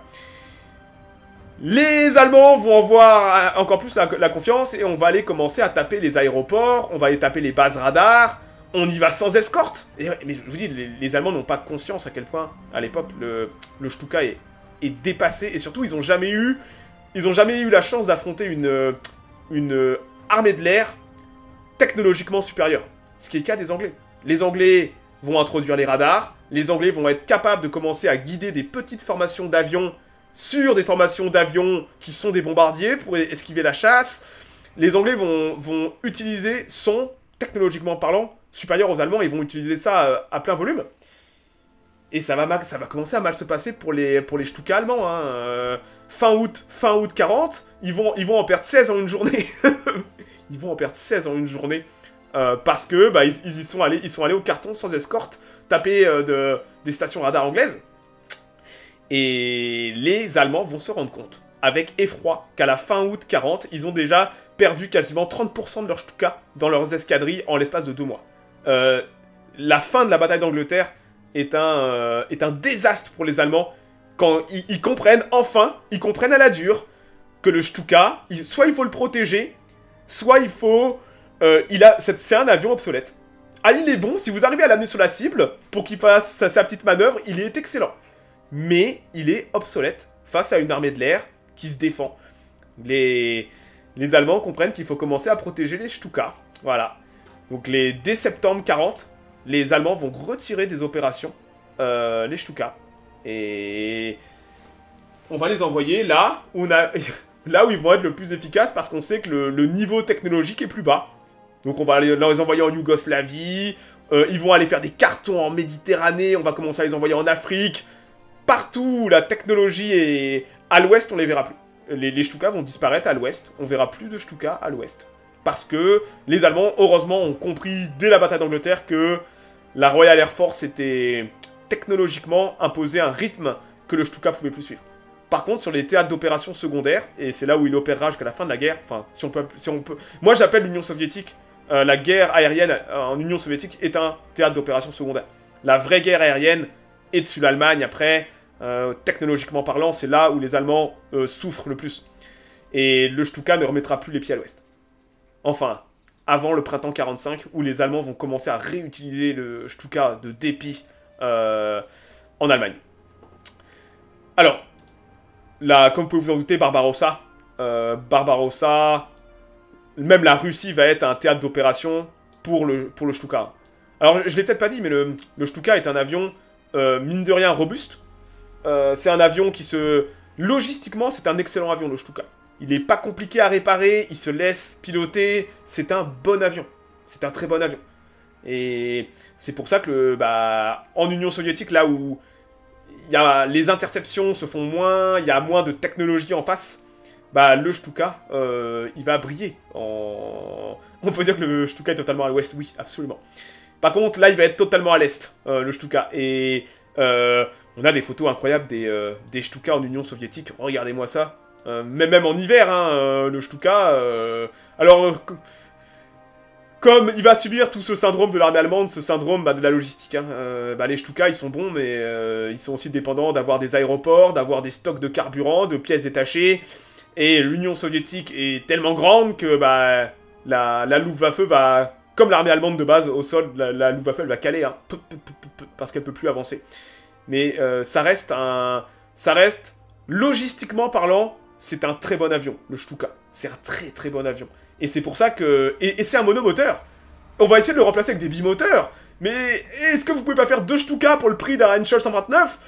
Les Allemands vont avoir encore plus la confiance et on va aller commencer à taper les aéroports, on va aller taper les bases radars, on y va sans escorte. Et, mais je vous dis, les Allemands n'ont pas conscience à quel point, à l'époque, le Stuka est dépassé. Et surtout, ils n'ont jamais eu la chance d'affronter une armée de l'air technologiquement supérieure. Ce qui est le cas des Anglais. Les Anglais vont introduire les radars. Les Anglais vont être capables de commencer à guider des petites formations d'avions sur des formations d'avions qui sont des bombardiers pour esquiver la chasse. Les Anglais vont utiliser, sont, technologiquement parlant, supérieurs aux Allemands. Ils vont utiliser ça à plein volume. Et ça va commencer à mal se passer pour les Stuka allemands. Hein. Fin août 40, ils vont en perdre 16 en une journée. Ils vont en perdre 16 en une journée. Parce que ils sont allés au carton sans escorte, taper des stations radar anglaises. Et les Allemands vont se rendre compte, avec effroi, qu'à la fin août 40, ils ont déjà perdu quasiment 30% de leurs Stuka dans leurs escadrilles en l'espace de 2 mois. La fin de la bataille d'Angleterre est un désastre pour les Allemands quand ils comprennent, enfin, ils comprennent à la dure que le Stuka, soit il faut le protéger, soit il faut... c'est un avion obsolète. Ah, il est bon, si vous arrivez à l'amener sur la cible, pour qu'il fasse sa petite manœuvre, il est excellent. Mais il est obsolète face à une armée de l'air qui se défend. Les Allemands comprennent qu'il faut commencer à protéger les Stuka. Voilà. Donc dès septembre 40, les Allemands vont retirer des opérations les Stuka. Et on va les envoyer là où ils vont être le plus efficaces parce qu'on sait que le niveau technologique est plus bas. Donc on va les envoyer en Yougoslavie, ils vont aller faire des cartons en Méditerranée, on va commencer à les envoyer en Afrique. Partout où la technologie est à l'ouest, on les verra plus. Les Stuka vont disparaître à l'ouest, on verra plus de Stuka à l'ouest. Parce que les Allemands, heureusement, ont compris dès la bataille d'Angleterre que la Royal Air Force était technologiquement imposé un rythme que le Stuka pouvait plus suivre. Par contre, sur les théâtres d'opérations secondaires, et c'est là où il opérera jusqu'à la fin de la guerre, enfin, si on peut... Moi, j'appelle l'Union soviétique, la guerre aérienne en Union soviétique est un théâtre d'opérations secondaire. La vraie guerre aérienne est dessus l'Allemagne, après, technologiquement parlant, c'est là où les Allemands souffrent le plus. Et le Stuka ne remettra plus les pieds à l'ouest. Enfin, avant le printemps 45, où les Allemands vont commencer à réutiliser le Stuka de dépit en Allemagne. Alors, là, comme vous pouvez vous en douter, Barbarossa, même la Russie va être un théâtre d'opération pour le Stuka. Alors, je l'ai peut-être pas dit, mais le Stuka est un avion, mine de rien, robuste. C'est un avion qui logistiquement, c'est un excellent avion, le Stuka. Il n'est pas compliqué à réparer, il se laisse piloter, c'est un bon avion. C'est un très bon avion. Et c'est pour ça que, en Union soviétique, là où les interceptions se font moins, il y a moins de technologie en face, le Stuka, il va briller. On peut dire que le Stuka est totalement à l'ouest, oui, absolument. Par contre, là, il va être totalement à l'est, le Stuka. Et on a des photos incroyables des Stuka en Union soviétique. Regardez-moi ça. Même en hiver, hein, le Stuka... alors, comme il va subir tout ce syndrome de l'armée allemande, ce syndrome de la logistique, hein, les Stuka, ils sont bons, mais ils sont aussi dépendants d'avoir des aéroports, d'avoir des stocks de carburant, de pièces détachées. Et l'Union soviétique est tellement grande que la Luftwaffe va... Comme l'armée allemande de base, au sol, la Luftwaffe, elle va caler, hein, parce qu'elle peut plus avancer. Mais ça reste, logistiquement parlant, c'est un très bon avion, le Stuka. C'est un très très bon avion. Et c'est pour ça que... Et c'est un monomoteur. On va essayer de le remplacer avec des bimoteurs. Mais est-ce que vous pouvez pas faire 2 Stuka pour le prix d'un Henschel 129 ?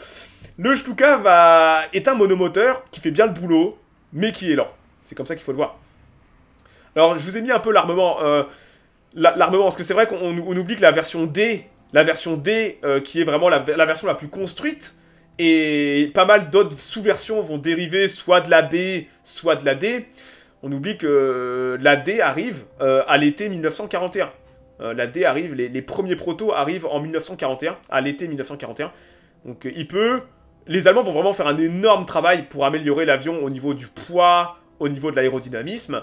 Le Stuka est un monomoteur qui fait bien le boulot, mais qui est lent. C'est comme ça qu'il faut le voir. Alors, je vous ai mis un peu l'armement. L'armement, parce que c'est vrai qu'on oublie que la version D, qui est vraiment la version la plus construite, et pas mal d'autres sous-versions vont dériver soit de la B, soit de la D. On oublie que la D arrive à l'été 1941. La D arrive, les premiers protos arrivent en 1941, à l'été 1941. Donc les Allemands vont vraiment faire un énorme travail pour améliorer l'avion au niveau du poids, au niveau de l'aérodynamisme.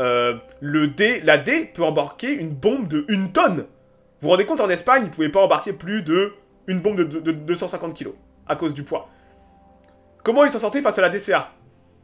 La D peut embarquer une bombe de 1 tonne. Vous vous rendez compte, en Espagne, ils ne pouvaient pas embarquer plus d'une bombe de 250 kg à cause du poids. Comment ils s'en sortaient face à la DCA ?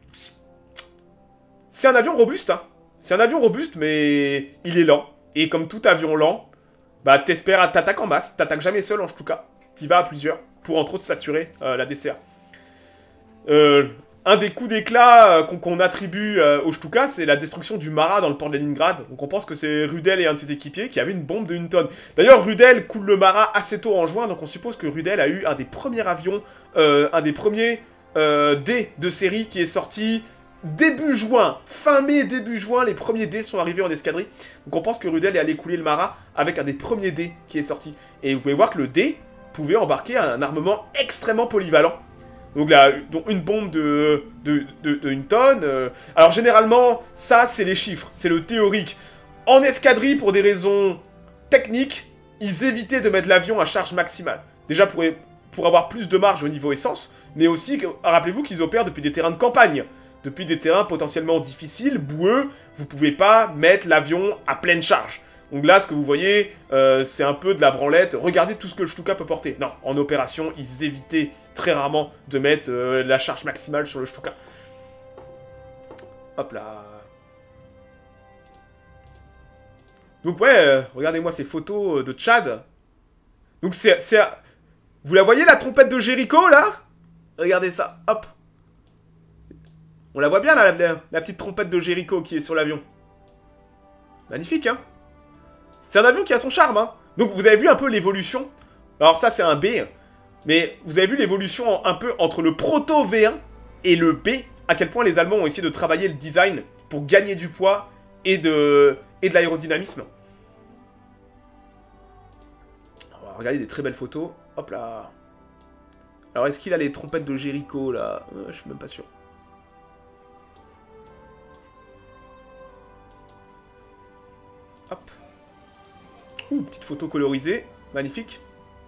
C'est un avion robuste, hein. C'est un avion robuste, mais il est lent. Et comme tout avion lent, t'attaques en masse. T'attaques jamais seul, en tout cas. T'y vas à plusieurs, pour entre autres saturer la DCA. un des coups d'éclat qu'on attribue au Stuka, c'est la destruction du Mara dans le port de Leningrad. Donc on pense que c'est Rudel et un de ses équipiers qui avaient une bombe de 1 tonne. D'ailleurs, Rudel coule le Mara assez tôt en juin, donc on suppose que Rudel a eu un des premiers avions, un des premiers dés de série qui est sorti début juin. Fin mai, début juin, les premiers dés sont arrivés en escadrille. Donc on pense que Rudel est allé couler le Mara avec un des premiers dés qui est sorti. Et vous pouvez voir que le dé pouvait embarquer un armement extrêmement polyvalent. Donc là, une bombe de 1 tonne. Alors généralement, ça c'est les chiffres, c'est le théorique. En escadrille, pour des raisons techniques, ils évitaient de mettre l'avion à charge maximale. Déjà pour avoir plus de marge au niveau essence, mais aussi, rappelez-vous qu'ils opèrent depuis des terrains de campagne. Depuis des terrains potentiellement difficiles, boueux, vous pouvez pas mettre l'avion à pleine charge. Donc là, ce que vous voyez, c'est un peu de la branlette. Regardez tout ce que le Stuka peut porter. Non, en opération, ils évitaient très rarement de mettre la charge maximale sur le Stuka. Hop là. Donc ouais, regardez-moi ces photos de Tchad. Donc vous la voyez, la trompette de Jéricho, là? Regardez ça, hop. On la voit bien, là, la petite trompette de Jéricho qui est sur l'avion. Magnifique, hein? C'est un avion qui a son charme, hein. Donc vous avez vu un peu l'évolution. Alors ça c'est un B, mais vous avez vu l'évolution un peu entre le proto V1 et le B, à quel point les Allemands ont essayé de travailler le design pour gagner du poids et de l'aérodynamisme. On va regarder des très belles photos. Hop là. Alors est-ce qu'il a les trompettes de Jéricho là? Je suis même pas sûr. Hop. Ouh, petite photo colorisée, magnifique.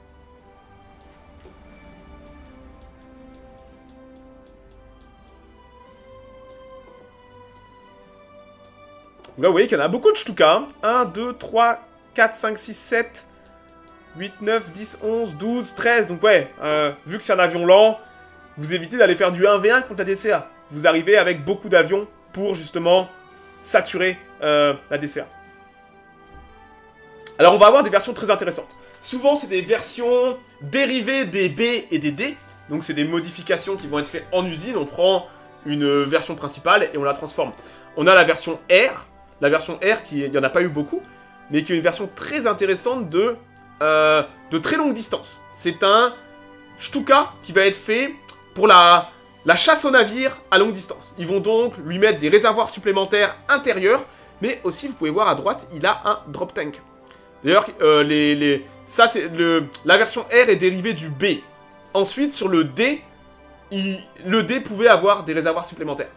Là, vous voyez qu'il y en a beaucoup de Stuka. Hein. 1, 2, 3, 4, 5, 6, 7, 8, 9, 10, 11, 12, 13. Donc ouais, vu que c'est un avion lent, vous évitez d'aller faire du 1v1 contre la DCA. Vous arrivez avec beaucoup d'avions pour justement saturer la DCA. Alors on va avoir des versions très intéressantes. Souvent c'est des versions dérivées des B et des D. Donc c'est des modifications qui vont être faites en usine. On prend une version principale et on la transforme. On a la version R. La version R, il n'y en a pas eu beaucoup, mais qui est une version très intéressante de très longue distance. C'est un Stuka qui va être fait pour la chasse aux navires à longue distance. Ils vont donc lui mettre des réservoirs supplémentaires intérieurs, mais aussi vous pouvez voir à droite, il a un drop tank. D'ailleurs, la version R est dérivée du B. Ensuite, sur le D, le D pouvait avoir des réservoirs supplémentaires.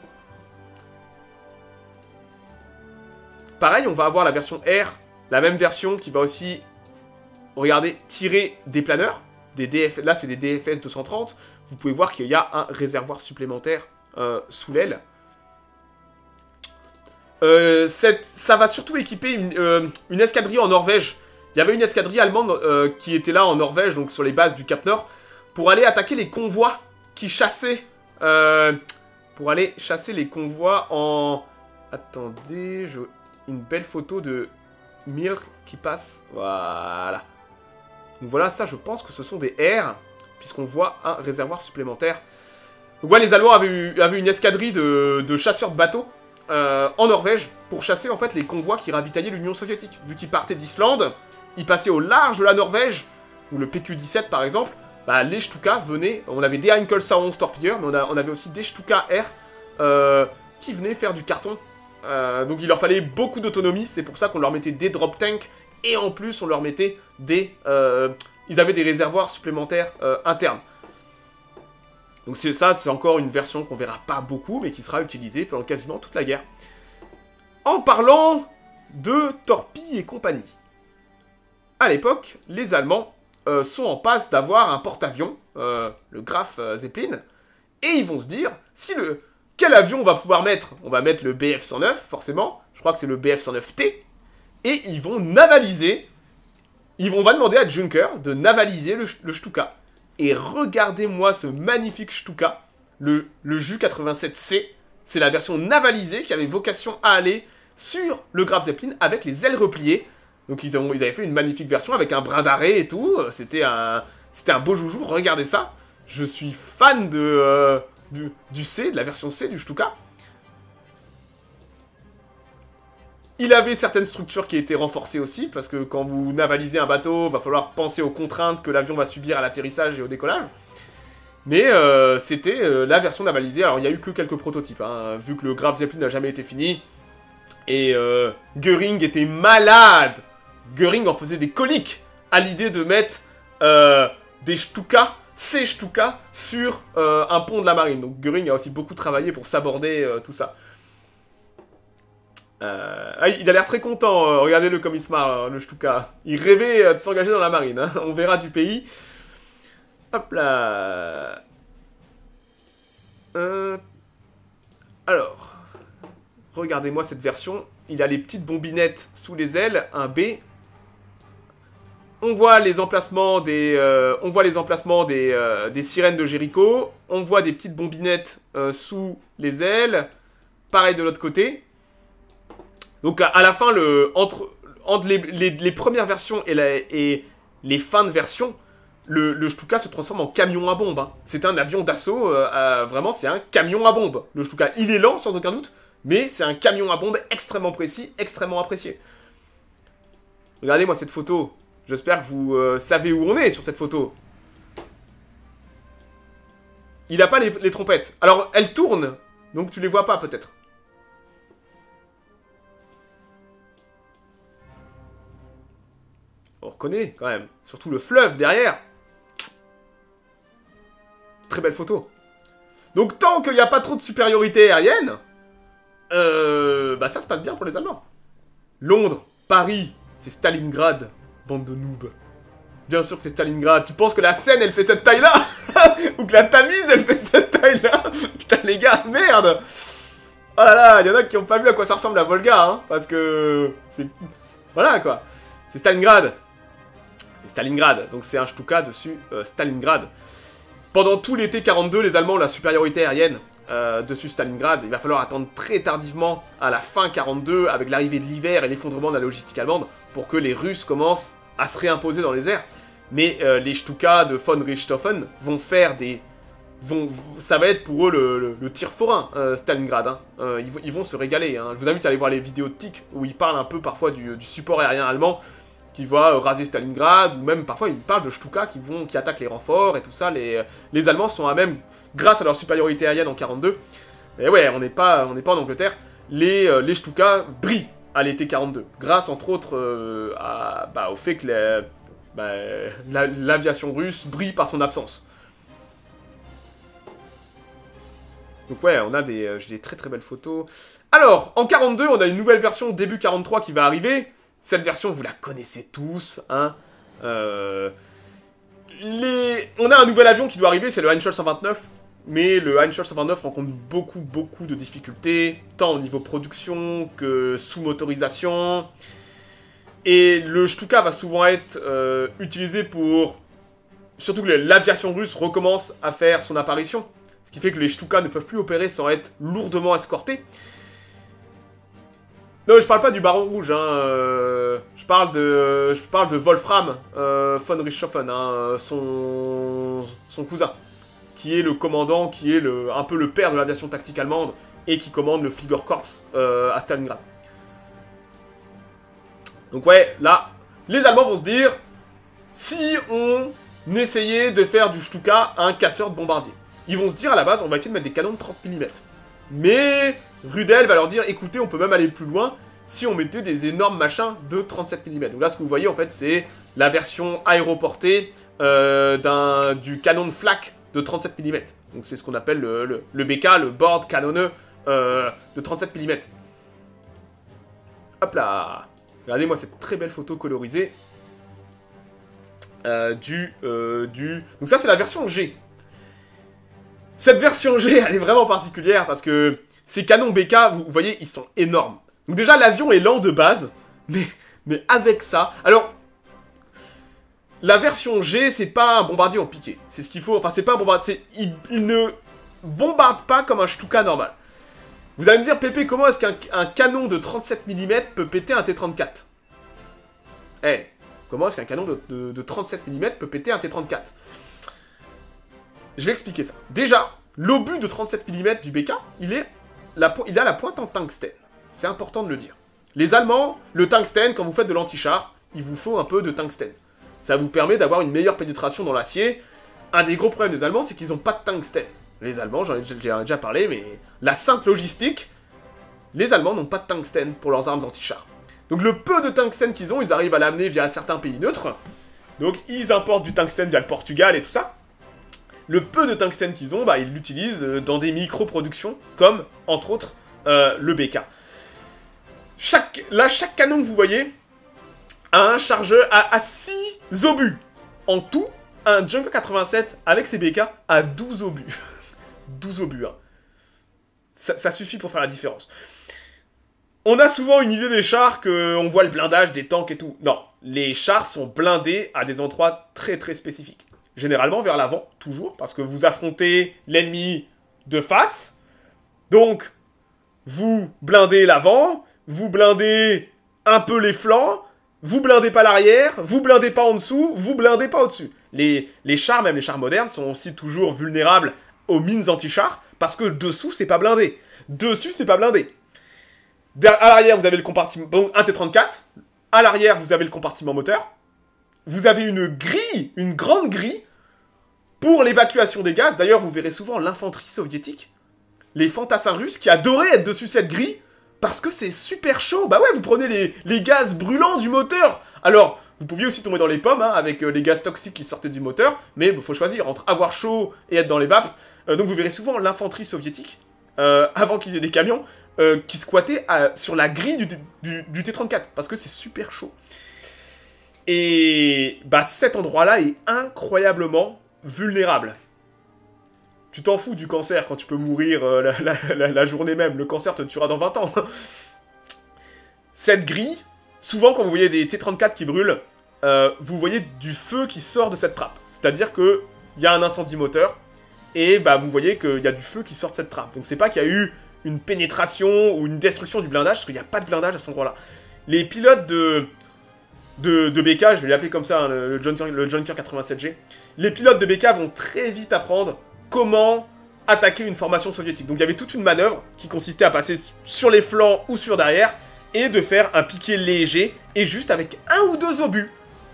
Pareil, on va avoir la version R, la même version qui va aussi, regardez, tirer des planeurs. Là, c'est des DFS 230. Vous pouvez voir qu'il y a un réservoir supplémentaire sous l'aile. Ça va surtout équiper une escadrille en Norvège. Il y avait une escadrille allemande qui était là en Norvège, donc sur les bases du Cap Nord, pour aller attaquer les convois qui chassaient... pour aller chasser les convois en... Attendez, une belle photo de Mir qui passe. Voilà. Donc voilà, ça je pense que ce sont des R, puisqu'on voit un réservoir supplémentaire. Donc voilà, les Allemands avaient une escadrille de chasseurs de bateaux en Norvège pour chasser en fait les convois qui ravitaillaient l'Union soviétique. Vu qu'ils partaient d'Islande, ils passaient au large de la Norvège, ou le PQ-17 par exemple, bah, les Stuka venaient, on avait des Heinkel 111 torpilleurs, mais on avait aussi des Stuka R qui venaient faire du carton. Donc il leur fallait beaucoup d'autonomie, c'est pour ça qu'on leur mettait des drop tanks, et en plus on leur mettait des... ils avaient des réservoirs supplémentaires internes. Donc ça, c'est encore une version qu'on verra pas beaucoup, mais qui sera utilisée pendant quasiment toute la guerre. En parlant de torpilles et compagnie. À l'époque, les Allemands sont en passe d'avoir un porte-avions, le Graf Zeppelin, et ils vont se dire, quel avion on va pouvoir mettre? On va mettre le Bf-109, forcément, je crois que c'est le Bf-109T, et ils vont navaliser, on va demander à Junker de navaliser le Stuka. Et regardez-moi ce magnifique Stuka, le Ju-87C, c'est la version navalisée qui avait vocation à aller sur le Graf Zeppelin avec les ailes repliées. Donc ils avaient fait une magnifique version avec un brin d'arrêt et tout, c'était un beau joujou, regardez ça. Je suis fan de du C, de la version C du Stuka. Il avait certaines structures qui étaient renforcées aussi, parce que quand vous navalisez un bateau, va falloir penser aux contraintes que l'avion va subir à l'atterrissage et au décollage. Mais c'était la version navalisée. Alors il n'y a eu que quelques prototypes, hein, vu que le Graf Zeppelin n'a jamais été fini. Et Göring était malade. Göring en faisait des coliques à l'idée de mettre des Stuka, ces Stuka, sur un pont de la marine. Donc Göring a aussi beaucoup travaillé pour s'aborder tout ça. Il a l'air très content, regardez-le comme il se marre, le Stuka. Il rêvait de s'engager dans la marine, hein. On verra du pays. Hop là. Alors, regardez-moi cette version. Il a les petites bombinettes sous les ailes, un B. On voit les emplacements des, des sirènes de Jericho. On voit des petites bombinettes sous les ailes. Pareil de l'autre côté. Donc à la fin, entre les premières versions et les fins de version, le Stuka se transforme en camion à bombe. Hein. C'est un avion d'assaut, vraiment c'est un camion à bombe. Le Stuka, il est lent sans aucun doute, mais c'est un camion à bombe extrêmement précis, extrêmement apprécié. Regardez-moi cette photo. J'espère que vous savez où on est sur cette photo. Il n'a pas les trompettes. Alors, elles tournent, donc tu les vois pas peut-être. On reconnaît quand même. Surtout le fleuve derrière. Très belle photo. Donc tant qu'il n'y a pas trop de supériorité aérienne, bah ça se passe bien pour les Allemands. Londres, Paris, c'est Stalingrad, bande de noobs. Bien sûr que c'est Stalingrad. Tu penses que la Seine elle fait cette taille-là? Ou que la Tamise elle fait cette taille-là? Putain les gars, merde. Oh là là, il y en a qui n'ont pas vu à quoi ça ressemble la Volga, hein, parce que c'est... Voilà quoi. C'est Stalingrad. C'est Stalingrad, donc c'est un Stuka dessus Stalingrad. Pendant tout l'été 42, les Allemands ont la supériorité aérienne dessus Stalingrad. Il va falloir attendre très tardivement à la fin 42, avec l'arrivée de l'hiver et l'effondrement de la logistique allemande, pour que les Russes commencent à se réimposer dans les airs. Mais les Stuka de von Richthofen vont faire des... ça va être pour eux le tir forain, Stalingrad. Hein. Ils vont se régaler. Hein. Je vous invite à aller voir les vidéos de TIC, où ils parlent un peu parfois du support aérien allemand, qui va raser Stalingrad, ou même parfois ils parlent de Stuka qui attaquent les renforts et tout ça. Les Allemands sont à même, grâce à leur supériorité aérienne en 42, et ouais, on n'est pas en Angleterre, les Stuka brillent à l'été 42, grâce entre autres au fait que l'aviation russe brille par son absence. Donc ouais, on a j'ai des très très belles photos. Alors, en 42, on a une nouvelle version début 43 qui va arriver. Cette version, vous la connaissez tous, hein. On a un nouvel avion qui doit arriver, c'est le Henschel 129. Mais le Henschel 129 rencontre beaucoup de difficultés, tant au niveau production que sous motorisation. Et le Stuka va souvent être utilisé pour... Surtout que l'aviation russe recommence à faire son apparition. Ce qui fait que les Stuka ne peuvent plus opérer sans être lourdement escortés. Non, je parle pas du Baron Rouge, hein. Je parle de Wolfram von Richthofen, hein, son cousin, qui est le commandant, qui est un peu le père de l'aviation tactique allemande et qui commande le Fliegerkorps à Stalingrad. Donc ouais, là, les Allemands vont se dire, si on essayait de faire du Stuka un casseur de bombardier, ils vont se dire à la base, on va essayer de mettre des canons de 30 mm. Mais Rudel va leur dire, écoutez, on peut même aller plus loin si on mettait des énormes machins de 37 mm. Donc là, ce que vous voyez, en fait, c'est la version aéroportée du canon de flak de 37 mm. Donc c'est ce qu'on appelle le BK, le board canonneux de 37 mm. Hop là. Regardez-moi cette très belle photo colorisée Donc ça, c'est la version G. Cette version G, elle est vraiment particulière parce que ces canons BK, vous voyez, ils sont énormes. Donc déjà, l'avion est lent de base, mais avec ça... Alors, la version G, c'est pas un bombardier en piqué. C'est ce qu'il faut... Enfin, c'est pas un bombardier... Il ne bombarde pas comme un Stuka normal. Vous allez me dire, Pépé, comment est-ce qu'un canon de 37 mm peut péter un T-34? Comment est-ce qu'un canon de 37 mm peut péter un T-34? Je vais expliquer ça. Déjà, L'obus de 37 mm du BK, il a la pointe en tungstène. C'est important de le dire. Les Allemands, le tungstène, quand vous faites de l'anti-char, il vous faut un peu de tungstène. Ça vous permet d'avoir une meilleure pénétration dans l'acier. Un des gros problèmes des Allemands, c'est qu'ils n'ont pas de tungstène. Les Allemands, j'en ai déjà parlé, mais la simple logistique, les Allemands n'ont pas de tungstène pour leurs armes anti-char. Donc le peu de tungstène qu'ils ont, ils arrivent à l'amener via certains pays neutres. Donc ils importent du tungstène via le Portugal et tout ça. Le peu de tungstène qu'ils ont, bah, ils l'utilisent dans des micro-productions, comme, entre autres, le BK. Chaque canon que vous voyez a un chargeur à 6 obus. En tout, un Junker 87 avec ses BK a 12 obus. 12 obus, hein. Ça suffit pour faire la différence. On a souvent une idée des chars qu'on voit le blindage des tanks et tout. Non, les chars sont blindés à des endroits très très spécifiques. Généralement vers l'avant, toujours, parce que vous affrontez l'ennemi de face. Donc, vous blindez l'avant, vous blindez un peu les flancs, vous blindez pas l'arrière, vous blindez pas en dessous, vous blindez pas au-dessus. Les chars, même les chars modernes, sont aussi toujours vulnérables aux mines anti-chars, parce que dessous, c'est pas blindé. Dessus, c'est pas blindé. À l'arrière, vous avez le compartiment... Bon, un T-34. À l'arrière, vous avez le compartiment moteur. Vous avez une grille, une grande grille, pour l'évacuation des gaz. D'ailleurs, vous verrez souvent l'infanterie soviétique, les fantassins russes, qui adoraient être dessus cette grille, parce que c'est super chaud. Bah ouais, vous prenez les gaz brûlants du moteur. Alors, vous pouviez aussi tomber dans les pommes, hein, avec les gaz toxiques qui sortaient du moteur, mais il faut choisir entre avoir chaud et être dans les vapes. Donc vous verrez souvent l'infanterie soviétique, avant qu'ils aient des camions, qui squattaient sur la grille du T-34, parce que c'est super chaud. Et bah cet endroit-là est incroyablement vulnérable. Tu t'en fous du cancer quand tu peux mourir la journée même. Le cancer te tuera dans 20 ans. Cette grille, souvent quand vous voyez des T-34 qui brûlent, vous voyez du feu qui sort de cette trappe. C'est-à-dire qu'il y a un incendie moteur, et bah, vous voyez qu'il y a du feu qui sort de cette trappe. Donc c'est pas qu'il y a eu une pénétration ou une destruction du blindage, parce qu'il n'y a pas de blindage à cet endroit-là. Les pilotes de BK, je vais l'appeler comme ça, hein, le Junker 87G, les pilotes de BK vont très vite apprendre comment attaquer une formation soviétique. Donc il y avait toute une manœuvre qui consistait à passer sur les flancs ou sur derrière, et de faire un piqué léger, et juste avec un ou deux obus,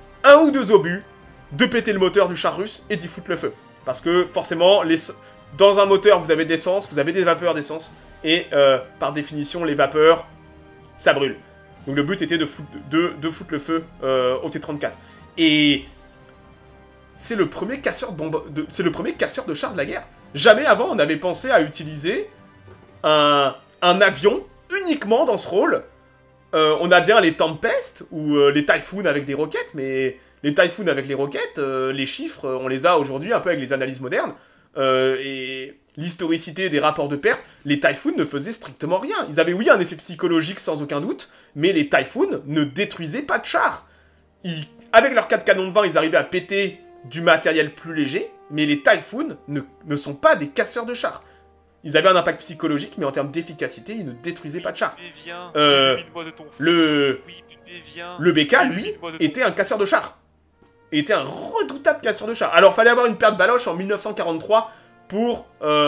de péter le moteur du char russe et d'y foutre le feu. Parce que forcément, dans un moteur, vous avez de l'essence, vous avez des vapeurs d'essence, et par définition, les vapeurs, ça brûle. Donc le but était de foutre le feu au T-34. Et c'est le premier casseur de char de la guerre. Jamais avant, on avait pensé à utiliser un avion uniquement dans ce rôle. On a bien les Tempest, ou les Typhoon avec des roquettes, mais les Typhoon avec les roquettes, les chiffres, on les a aujourd'hui un peu avec les analyses modernes. Et l'historicité des rapports de perte, les Typhoon ne faisaient strictement rien. Ils avaient, oui, un effet psychologique sans aucun doute, mais les Typhoon ne détruisaient pas de chars. Avec leurs 4 canons de 20, ils arrivaient à péter du matériel plus léger, mais les Typhoon ne sont pas des casseurs de chars. Ils avaient un impact psychologique, mais en termes d'efficacité, ils ne détruisaient pas de chars. Le BK, lui, était un casseur de chars. Il était un redoutable casseur de chars. Alors, fallait avoir une paire de baloches en 1943 pour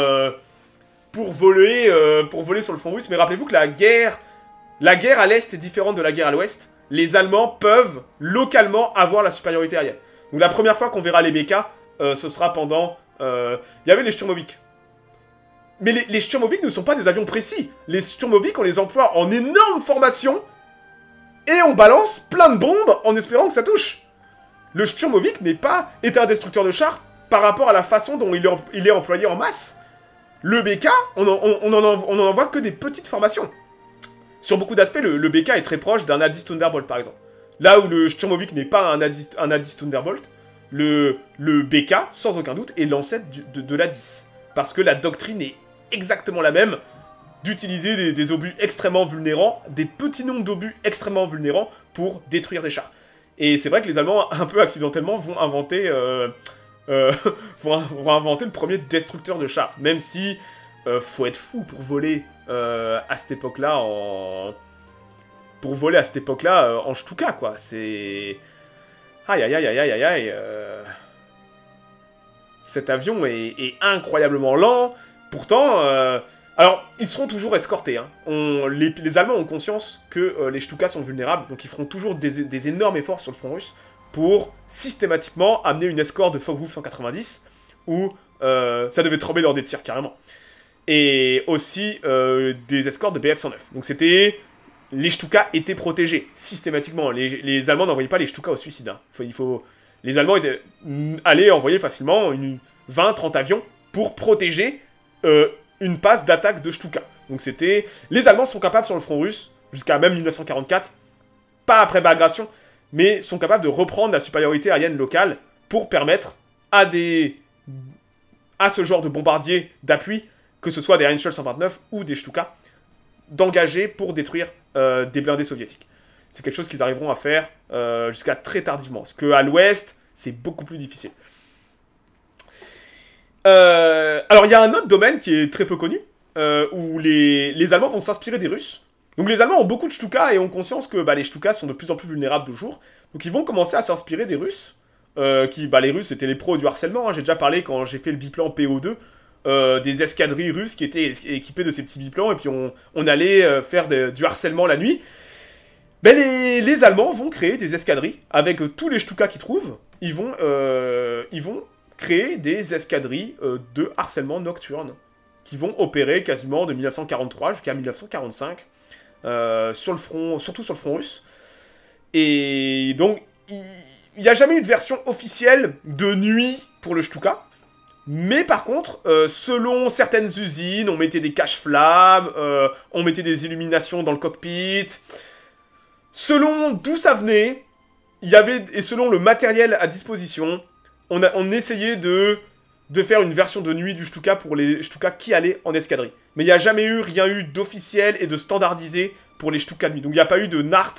voler sur le front russe. Mais rappelez-vous que la guerre à l'Est est différente de la guerre à l'Ouest. Les Allemands peuvent localement avoir la supériorité aérienne. Donc la première fois qu'on verra les BK, ce sera pendant... Il y avait les Sturmovik. Mais les Sturmovik ne sont pas des avions précis. Les Sturmovik, on les emploie en énorme formation et on balance plein de bombes en espérant que ça touche. Le Sturmovik est un destructeur de chars par rapport à la façon dont il est employé en masse. Le BK, on en envoie que des petites formations. Sur beaucoup d'aspects, le BK est très proche d'un A10 Thunderbolt, par exemple. Là où le Sturmovik n'est pas un A10 Thunderbolt, le BK, sans aucun doute, est l'ancêtre de l'A10. Parce que la doctrine est exactement la même, d'utiliser des obus extrêmement vulnérants, des petits nombres d'obus extrêmement vulnérants pour détruire des chars. Et c'est vrai que les Allemands, un peu accidentellement, vont inventer le premier destructeur de chars. Même si, faut être fou pour voler à cette époque-là en Stuka, quoi. C'est... Aïe, aïe, aïe, aïe, aïe, aïe. cet avion est incroyablement lent. Pourtant, alors, ils seront toujours escortés. Hein. Les Allemands ont conscience que les Stuka sont vulnérables, donc ils feront toujours des énormes efforts sur le front russe pour systématiquement amener une escorte de Focke-Wulf 190, où ça devait trembler lors des tirs, carrément. Et aussi des escortes de Bf 109. Donc c'était... Les Stuka étaient protégés, systématiquement. Les Allemands n'envoyaient pas les Stuka au suicide. Hein. Les Allemands allaient envoyer facilement 20-30 avions pour protéger une passe d'attaque de Stuka. Donc c'était... Les Allemands sont capables sur le front russe, jusqu'à même 1944, pas après Bagration, mais sont capables de reprendre la supériorité aérienne locale pour permettre à ce genre de bombardiers d'appui, que ce soit des Heinkel 129 ou des Stuka, d'engager pour détruire des blindés soviétiques. C'est quelque chose qu'ils arriveront à faire jusqu'à très tardivement. Parce qu'à l'ouest, c'est beaucoup plus difficile. Alors, il y a un autre domaine qui est très peu connu, où les Allemands vont s'inspirer des Russes. Donc les Allemands ont beaucoup de Stuka et ont conscience que les Stuka sont de plus en plus vulnérables de jour. Donc ils vont commencer à s'inspirer des Russes. Les Russes étaient les pros du harcèlement. Hein. J'ai déjà parlé quand j'ai fait le biplan PO2. Des escadrilles russes qui étaient équipées de ces petits biplans. Et puis on allait faire du harcèlement la nuit. Les Allemands vont créer des escadrilles avec tous les Stuka qu'ils trouvent. Ils vont créer des escadrilles de harcèlement nocturne qui vont opérer quasiment de 1943 jusqu'à 1945 surtout sur le front russe. Et donc, il n'y a jamais eu de version officielle de nuit pour le Stuka. Mais par contre, selon certaines usines, on mettait des cache-flammes, on mettait des illuminations dans le cockpit. Selon d'où ça venait, et selon le matériel à disposition, on essayait de faire une version de nuit du Stuka pour les Stuka qui allaient en escadrille. Mais il n'y a jamais rien eu d'officiel et de standardisé pour les Stuka de nuit. Donc il n'y a pas eu de NART,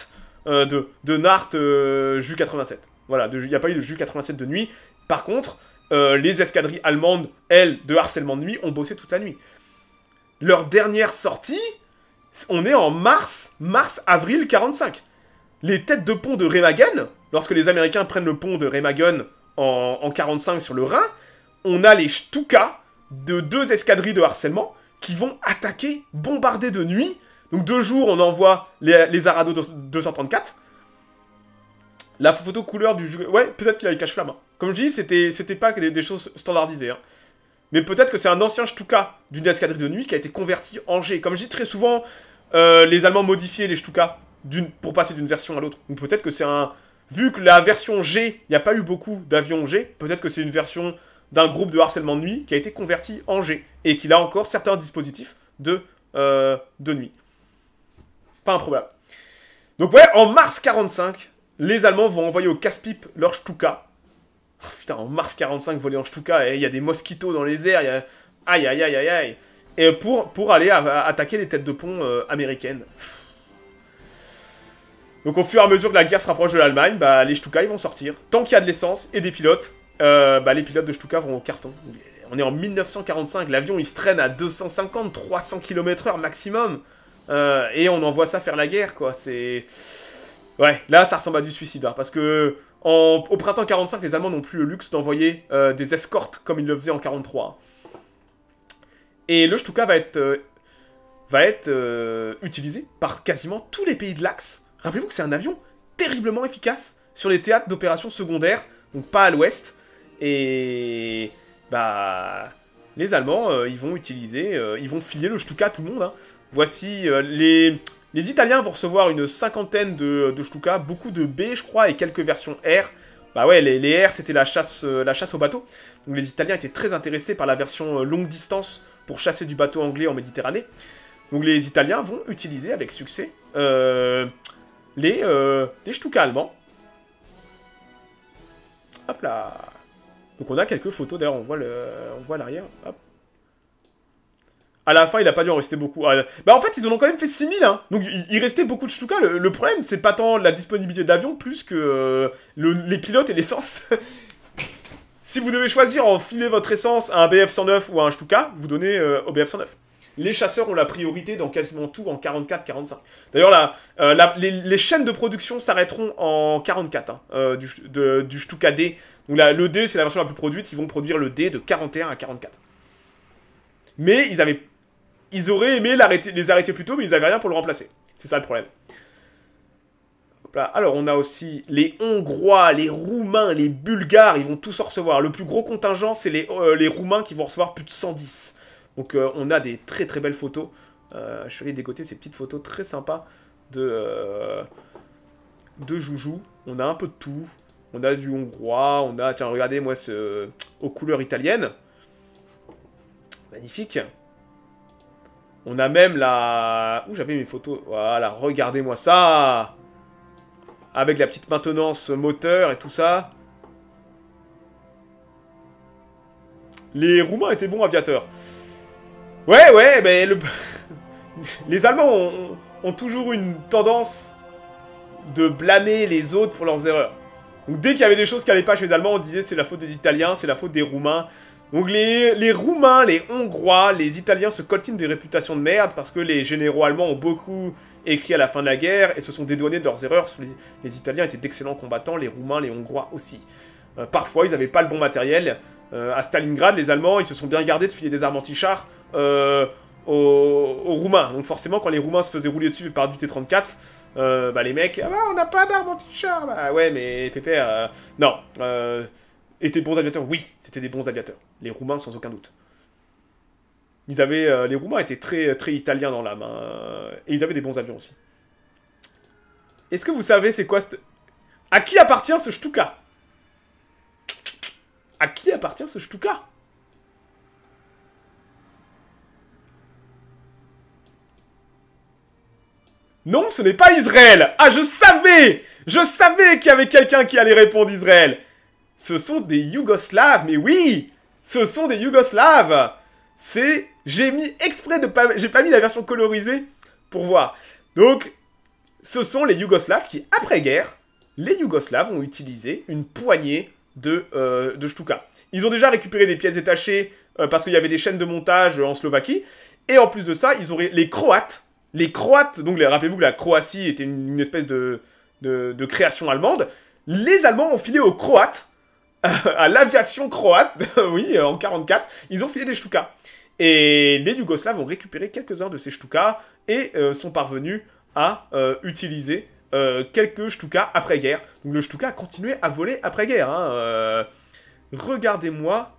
Ju 87. Voilà, il n'y a pas eu de Ju 87 de nuit. Par contre, les escadrilles allemandes, elles, de harcèlement de nuit, ont bossé toute la nuit. Leur dernière sortie, on est en mars-avril 45. Les têtes de pont de Remagen, lorsque les Américains prennent le pont de Remagen en 45 sur le Rhin, on a les Stuka de 2 escadrilles de harcèlement qui vont attaquer, bombarder de nuit. Donc de jour, on envoie les Arado 234. La photo couleur du jeu... Ouais, peut-être qu'il a les cache-flammes. Hein. Comme je dis, c'était pas des choses standardisées. Hein. Mais peut-être que c'est un ancien Stuka d'une escadrille de nuit qui a été converti en G. Comme je dis très souvent, les Allemands modifiaient les Stuka pour passer d'une version à l'autre. Donc peut-être que c'est un... Vu que la version G, il n'y a pas eu beaucoup d'avions G, peut-être que c'est une version d'un groupe de harcèlement de nuit qui a été converti en G. Et qu'il a encore certains dispositifs de nuit. Pas un problème. Donc ouais, en mars 45... Les Allemands vont envoyer au casse-pipe leur Stuka. Oh, putain, en mars 45, voler en Stuka, il y a des mosquitos dans les airs, il y a... Aïe, aïe, aïe, aïe, aïe. Et pour aller attaquer les têtes de pont américaines. Donc au fur et à mesure que la guerre se rapproche de l'Allemagne, les Stuka, ils vont sortir. Tant qu'il y a de l'essence et des pilotes, les pilotes de Stuka vont au carton. On est en 1945, l'avion, il se traîne à 250-300 km/h maximum. Et on envoie ça faire la guerre, quoi. C'est... Ouais, là, ça ressemble à du suicide, hein, parce que au printemps 45, les Allemands n'ont plus le luxe d'envoyer des escortes comme ils le faisaient en 43. Hein. Et le Stuka va être utilisé par quasiment tous les pays de l'Axe. Rappelez-vous que c'est un avion terriblement efficace sur les théâtres d'opérations secondaires, donc pas à l'ouest. Et les Allemands, ils vont filer le Stuka à tout le monde. Hein. Voici les Italiens vont recevoir une cinquantaine de Stuka, beaucoup de B, je crois, et quelques versions R. Les R, c'était la chasse au bateau. Donc les Italiens étaient très intéressés par la version longue distance pour chasser du bateau anglais en Méditerranée. Donc les Italiens vont utiliser avec succès les Stuka allemands. Hop là. Donc on a quelques photos, d'ailleurs on voit l'arrière. Hop. À la fin, il n'a pas dû en rester beaucoup. En fait, ils en ont quand même fait 6000, hein. Donc, il restait beaucoup de Stuka. Le problème, c'est pas tant la disponibilité d'avions, plus que les pilotes et l'essence. Si vous devez choisir en filer votre essence à un BF-109 ou à un Stuka, vous donnez au BF-109. Les chasseurs ont la priorité dans quasiment tout en 44-45. D'ailleurs, les chaînes de production s'arrêteront en 44, hein, du Stuka D. Donc là, le D, c'est la version la plus produite. Ils vont produire le D de 41 à 44. Mais ils auraient aimé les arrêter plus tôt, mais ils n'avaient rien pour le remplacer. C'est ça le problème. Hop là. Alors, on a aussi les Hongrois, les Roumains, les Bulgares. Ils vont tous en recevoir. Le plus gros contingent, c'est les Roumains qui vont recevoir plus de 110. Donc, on a des très très belles photos. Je suis allé dégoter ces petites photos très sympas de Joujou. On a un peu de tout. On a du hongrois, on a... Tiens, regardez, moi, aux couleurs italiennes. Magnifique. On a même la... Où j'avais mes photos? Voilà, regardez-moi ça. Avec la petite maintenance moteur et tout ça. Les Roumains étaient bons aviateurs. Ouais, mais les Allemands ont toujours une tendance de blâmer les autres pour leurs erreurs. Donc dès qu'il y avait des choses qui n'allaient pas chez les Allemands, on disait c'est la faute des Italiens, c'est la faute des Roumains. Donc les Roumains, les Hongrois, les Italiens se coltinent des réputations de merde parce que les généraux allemands ont beaucoup écrit à la fin de la guerre et se sont dédouanés de leurs erreurs. Les Italiens étaient d'excellents combattants, les Roumains, les Hongrois aussi. Parfois, ils n'avaient pas le bon matériel. À Stalingrad, les Allemands, ils se sont bien gardés de filer des armes anti-chars aux Roumains. Donc forcément, quand les Roumains se faisaient rouler dessus par du T-34, les mecs, on n'a pas d'armes anti-chars. Bah ouais, mais Pépère, non. Étaient bons aviateurs? Oui, c'était des bons aviateurs. Les Roumains, sans aucun doute. Les Roumains étaient très, très italiens dans l'âme. Hein, et ils avaient des bons avions aussi. Est-ce que vous savez c'est quoi à qui appartient ce Stuka? À qui appartient ce Stuka? Non, ce n'est pas Israël. Ah, je savais qu'il y avait quelqu'un qui allait répondre Israël. Ce sont des Yougoslaves, mais oui, ce sont des Yougoslaves. J'ai mis exprès de pas... J'ai pas mis la version colorisée pour voir. Donc, ce sont les Yougoslaves qui, après-guerre, les Yougoslaves ont utilisé une poignée de Stuka. Ils ont déjà récupéré des pièces détachées parce qu'il y avait des chaînes de montage en Slovaquie. Et en plus de ça, ils ont les Croates. Les Croates, donc rappelez-vous que la Croatie était une espèce de création allemande. Les Allemands ont filé aux Croates, à l'aviation croate, oui, en 44, ils ont filé des Stuka. Et les Yougoslaves ont récupéré quelques-uns de ces Stuka et sont parvenus à utiliser quelques Stuka après-guerre. Donc le Stuka a continué à voler après-guerre. Hein, regardez-moi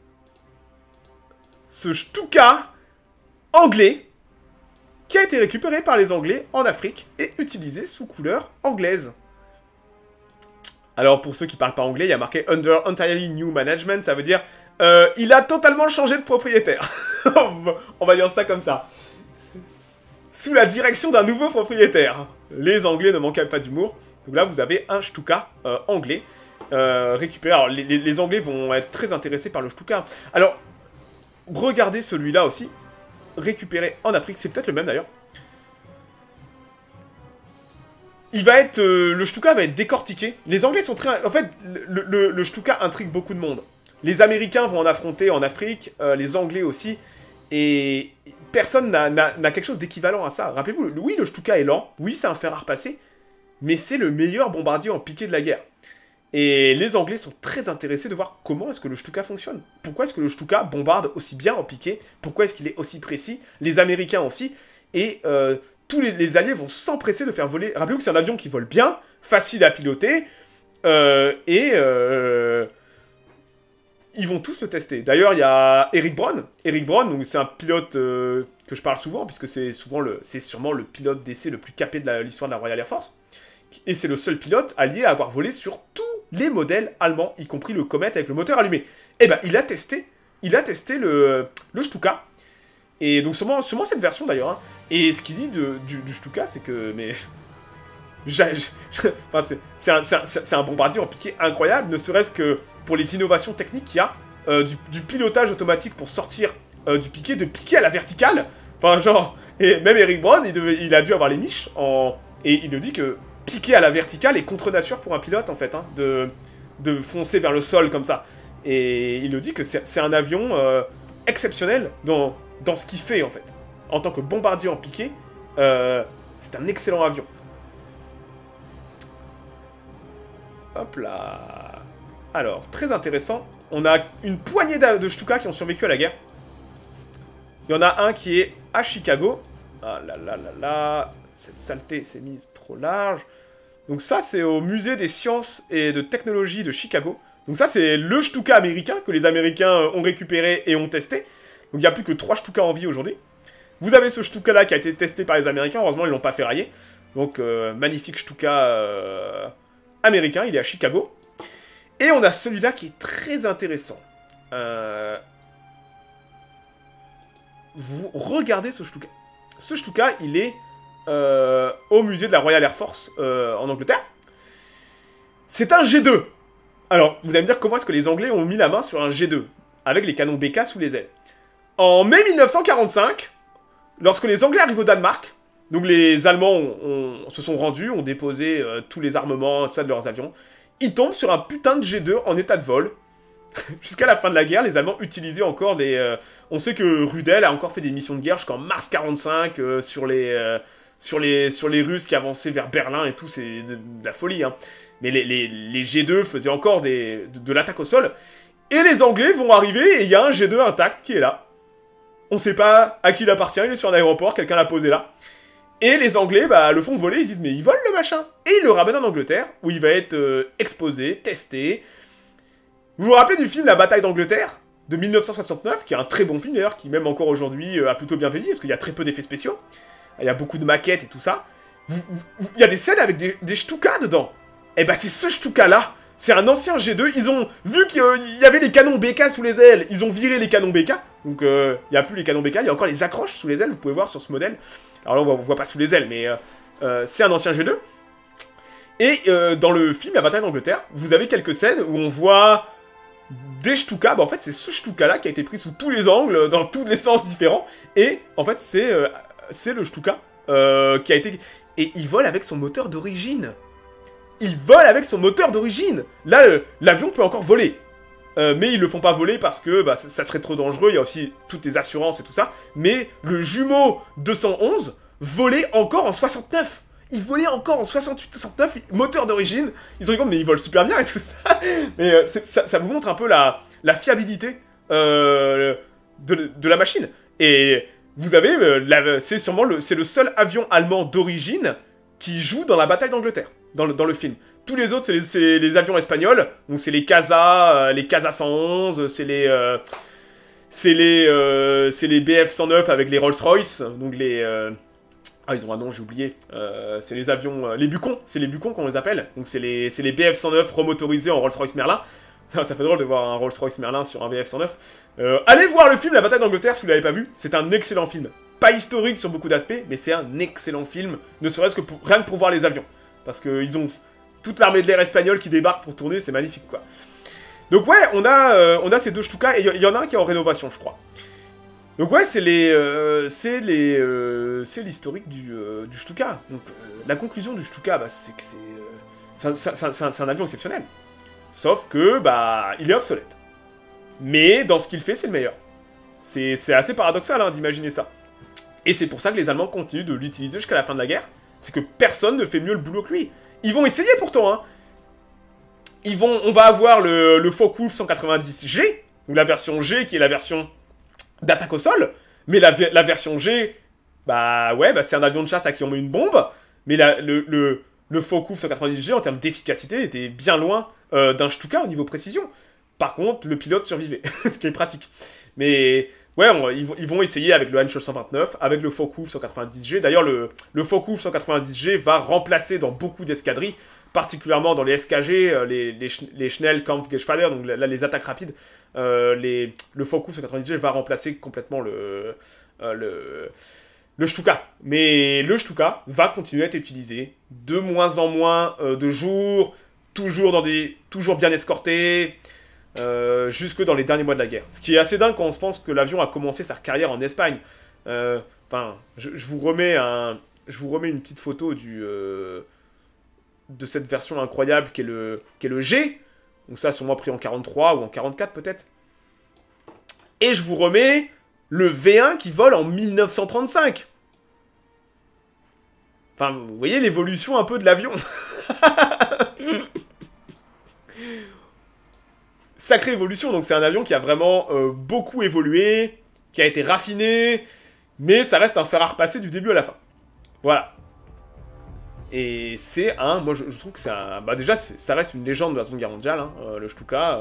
ce Stuka anglais qui a été récupéré par les Anglais en Afrique et utilisé sous couleur anglaise. Alors, pour ceux qui parlent pas anglais, il y a marqué « Under entirely new management », ça veut dire il a totalement changé de propriétaire. On va dire ça comme ça. Sous la direction d'un nouveau propriétaire. Les Anglais ne manquaient pas d'humour. Donc là, vous avez un Stuka anglais récupéré. Alors, les Anglais vont être très intéressés par le Stuka. Alors, regardez celui-là aussi. Récupéré en Afrique, c'est peut-être le même d'ailleurs. Le Stuka va être décortiqué. Les Anglais sont très... En fait, le Stuka intrigue beaucoup de monde. Les Américains vont en affronter en Afrique, les Anglais aussi, et personne n'a quelque chose d'équivalent à ça. Rappelez-vous, oui, le Stuka est lent, oui, c'est un fer à repasser, mais c'est le meilleur bombardier en piqué de la guerre. Et les Anglais sont très intéressés de voir comment est-ce que le Stuka fonctionne. Pourquoi est-ce que le Stuka bombarde aussi bien en piqué? Pourquoi est-ce qu'il est aussi précis? Les Américains aussi. Et tous les Alliés vont s'empresser de faire voler... Rappelez-vous que c'est un avion qui vole bien, facile à piloter, ils vont tous le tester. D'ailleurs, il y a Eric Braun. Eric Braun, c'est un pilote que je parle souvent, puisque c'est sûrement le pilote d'essai le plus capé de l'histoire de la Royal Air Force. Et c'est le seul pilote allié à avoir volé sur tous les modèles allemands, y compris le Comet avec le moteur allumé. Eh ben, il a testé le Stuka. Et donc, sûrement cette version d'ailleurs. Hein. Et ce qu'il dit du Stuka, c'est que... Mais... enfin, c'est un bombardier en piqué incroyable, ne serait-ce que pour les innovations techniques qu'il y a, du pilotage automatique pour sortir du piqué, de piquer à la verticale. Enfin, genre... Et même Eric Braun, il a dû avoir les miches et il nous dit que piquer à la verticale est contre nature pour un pilote, en fait, hein, de foncer vers le sol comme ça. Et il nous dit que c'est un avion exceptionnel dans ce qu'il fait, en fait. En tant que bombardier en piqué, c'est un excellent avion. Hop là. Alors, très intéressant. On a une poignée de Stuka qui ont survécu à la guerre. Il y en a un qui est à Chicago. Ah là là là là. Cette saleté s'est mise trop large. Donc ça, c'est au musée des sciences et de technologie de Chicago. Donc ça, c'est le Stuka américain que les Américains ont récupéré et ont testé. Donc il n'y a plus que 3 Stuka en vie aujourd'hui. Vous avez ce Stuka-là qui a été testé par les Américains. Heureusement, ils l'ont pas fait railler. Donc, magnifique Stuka américain. Il est à Chicago. Et on a celui-là qui est très intéressant. Vous regardez ce Stuka. Ce Stuka, il est au musée de la Royal Air Force en Angleterre. C'est un G2. Alors, vous allez me dire comment est-ce que les Anglais ont mis la main sur un G2 avec les canons BK sous les ailes. En mai 1945, lorsque les Anglais arrivent au Danemark, donc les Allemands se sont rendus, ont déposé tous les armements, tout ça, de leurs avions, ils tombent sur un putain de G2 en état de vol. Jusqu'à la fin de la guerre, les Allemands utilisaient encore des... on sait que Rudel a encore fait des missions de guerre jusqu'en mars 45 sur les Russes qui avançaient vers Berlin et tout, c'est de la folie, hein. Mais les G2 faisaient encore de l'attaque au sol. Et les Anglais vont arriver et il y a un G2 intact qui est là. On sait pas à qui il appartient, il est sur un aéroport, quelqu'un l'a posé là. Et les Anglais le font voler, ils disent mais ils volent le machin. Et ils le ramènent en Angleterre, où il va être exposé, testé. Vous vous rappelez du film La bataille d'Angleterre de 1969, qui est un très bon film d'ailleurs, qui même encore aujourd'hui a plutôt bien vieilli, parce qu'il y a très peu d'effets spéciaux. Il y a beaucoup de maquettes et tout ça. Il y a des scènes avec des Stuka dedans. Et bah c'est ce Stuka-là. C'est un ancien G2. Ils ont vu qu'il y avait les canons BK sous les ailes. Ils ont viré les canons BK. Donc il n'y a plus les canons BK. Il y a encore les accroches sous les ailes. Vous pouvez voir sur ce modèle. Alors là on voit pas sous les ailes, mais c'est un ancien G2. Et dans le film La bataille d'Angleterre, vous avez quelques scènes où on voit des Stuka. Bah en fait c'est ce Stuka-là qui a été pris sous tous les angles, dans tous les sens différents. Et en fait c'est le Stuka qui a été... Et il vole avec son moteur d'origine. Il vole avec son moteur d'origine. Là, l'avion peut encore voler. Mais ils le font pas voler parce que ça serait trop dangereux. Il y a aussi toutes les assurances et tout ça. Mais le jumeau 211 volait encore en 69. Il volait encore en 68-69, moteur d'origine. Ils ont dit, mais il vole super bien et tout ça. Mais ça vous montre un peu la fiabilité de la machine. Et vous avez, c'est le seul avion allemand d'origine qui joue dans la bataille d'Angleterre. Dans le film. Tous les autres, c'est les avions espagnols. Donc c'est les Casa 111, c'est les BF-109 avec les Rolls-Royce. Donc les... Ah, ils ont un nom, j'ai oublié. C'est les avions... les Bucons. C'est les Bucons qu'on les appelle. Donc c'est les BF-109 remotorisés en Rolls-Royce Merlin. Ça fait drôle de voir un Rolls-Royce Merlin sur un BF-109. Allez voir le film La bataille d'Angleterre si vous l'avez pas vu. C'est un excellent film. Pas historique sur beaucoup d'aspects, mais c'est un excellent film. Ne serait-ce que rien que pour voir les avions. Parce qu'ils ont toute l'armée de l'air espagnole qui débarque pour tourner, c'est magnifique, quoi. Donc ouais, on a ces deux Stuka, et il y en a un qui est en rénovation, je crois. Donc ouais, c'est l'historique du Stuka. Donc la conclusion du Stuka, c'est que c'est un avion exceptionnel. Sauf que, il est obsolète. Mais dans ce qu'il fait, c'est le meilleur. C'est assez paradoxal, hein, d'imaginer ça. Et c'est pour ça que les Allemands continuent de l'utiliser jusqu'à la fin de la guerre. C'est que personne ne fait mieux le boulot que lui. Ils vont essayer pourtant, hein. On va avoir le Focke-Wulf 190G, ou la version G qui est la version d'attaque au sol. Mais la version G, c'est un avion de chasse à qui on met une bombe. Mais le Focke-Wulf 190G, en termes d'efficacité, était bien loin d'un Stuka au niveau précision. Par contre, le pilote survivait, ce qui est pratique. Mais... ouais, ils vont essayer avec le Henschel 129, avec le Focke-Wulf 190G. D'ailleurs, le Focke-Wulf 190G va remplacer dans beaucoup d'escadrilles, particulièrement dans les SKG, les Schnellkampfgeschwader, donc là, les attaques rapides. Le Focke-Wulf 190G va remplacer complètement le Stuka. Mais le Stuka va continuer à être utilisé de moins en moins de jours, toujours bien escorté... jusque dans les derniers mois de la guerre. Ce qui est assez dingue quand on se pense que l'avion a commencé sa carrière en Espagne. Je vous remets une petite photo de cette version incroyable qui est le G. Donc ça, sûrement pris en 43 ou en 44 peut-être. Et je vous remets le V1 qui vole en 1935. Enfin, vous voyez l'évolution un peu de l'avion. sacrée évolution. Donc c'est un avion qui a vraiment beaucoup évolué, qui a été raffiné, mais ça reste un fer à repasser du début à la fin. Voilà. Et c'est un... Moi, je trouve que c'est un... Bah déjà, ça reste une légende de la Seconde Guerre mondiale, hein, le Stuka.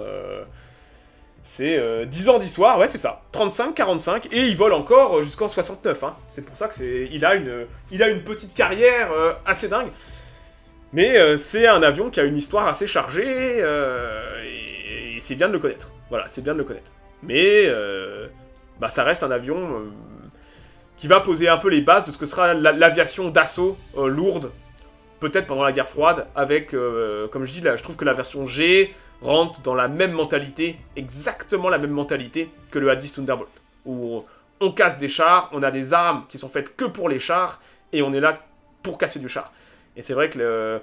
C'est 10 ans d'histoire, ouais, c'est ça. 35, 45, et il vole encore jusqu'en 69. Hein. C'est pour ça que c'est... Il a une petite carrière assez dingue. Mais c'est un avion qui a une histoire assez chargée, et c'est bien de le connaître. Voilà, c'est bien de le connaître. Mais bah, ça reste un avion qui va poser un peu les bases de ce que sera l'aviation d'assaut lourde, peut-être pendant la guerre froide, avec, comme je dis, là, je trouve que la version G rentre dans la même mentalité, exactement la même mentalité que le A-10 Thunderbolt, où on casse des chars, on a des armes qui sont faites que pour les chars, et on est là pour casser du char. Et c'est vrai que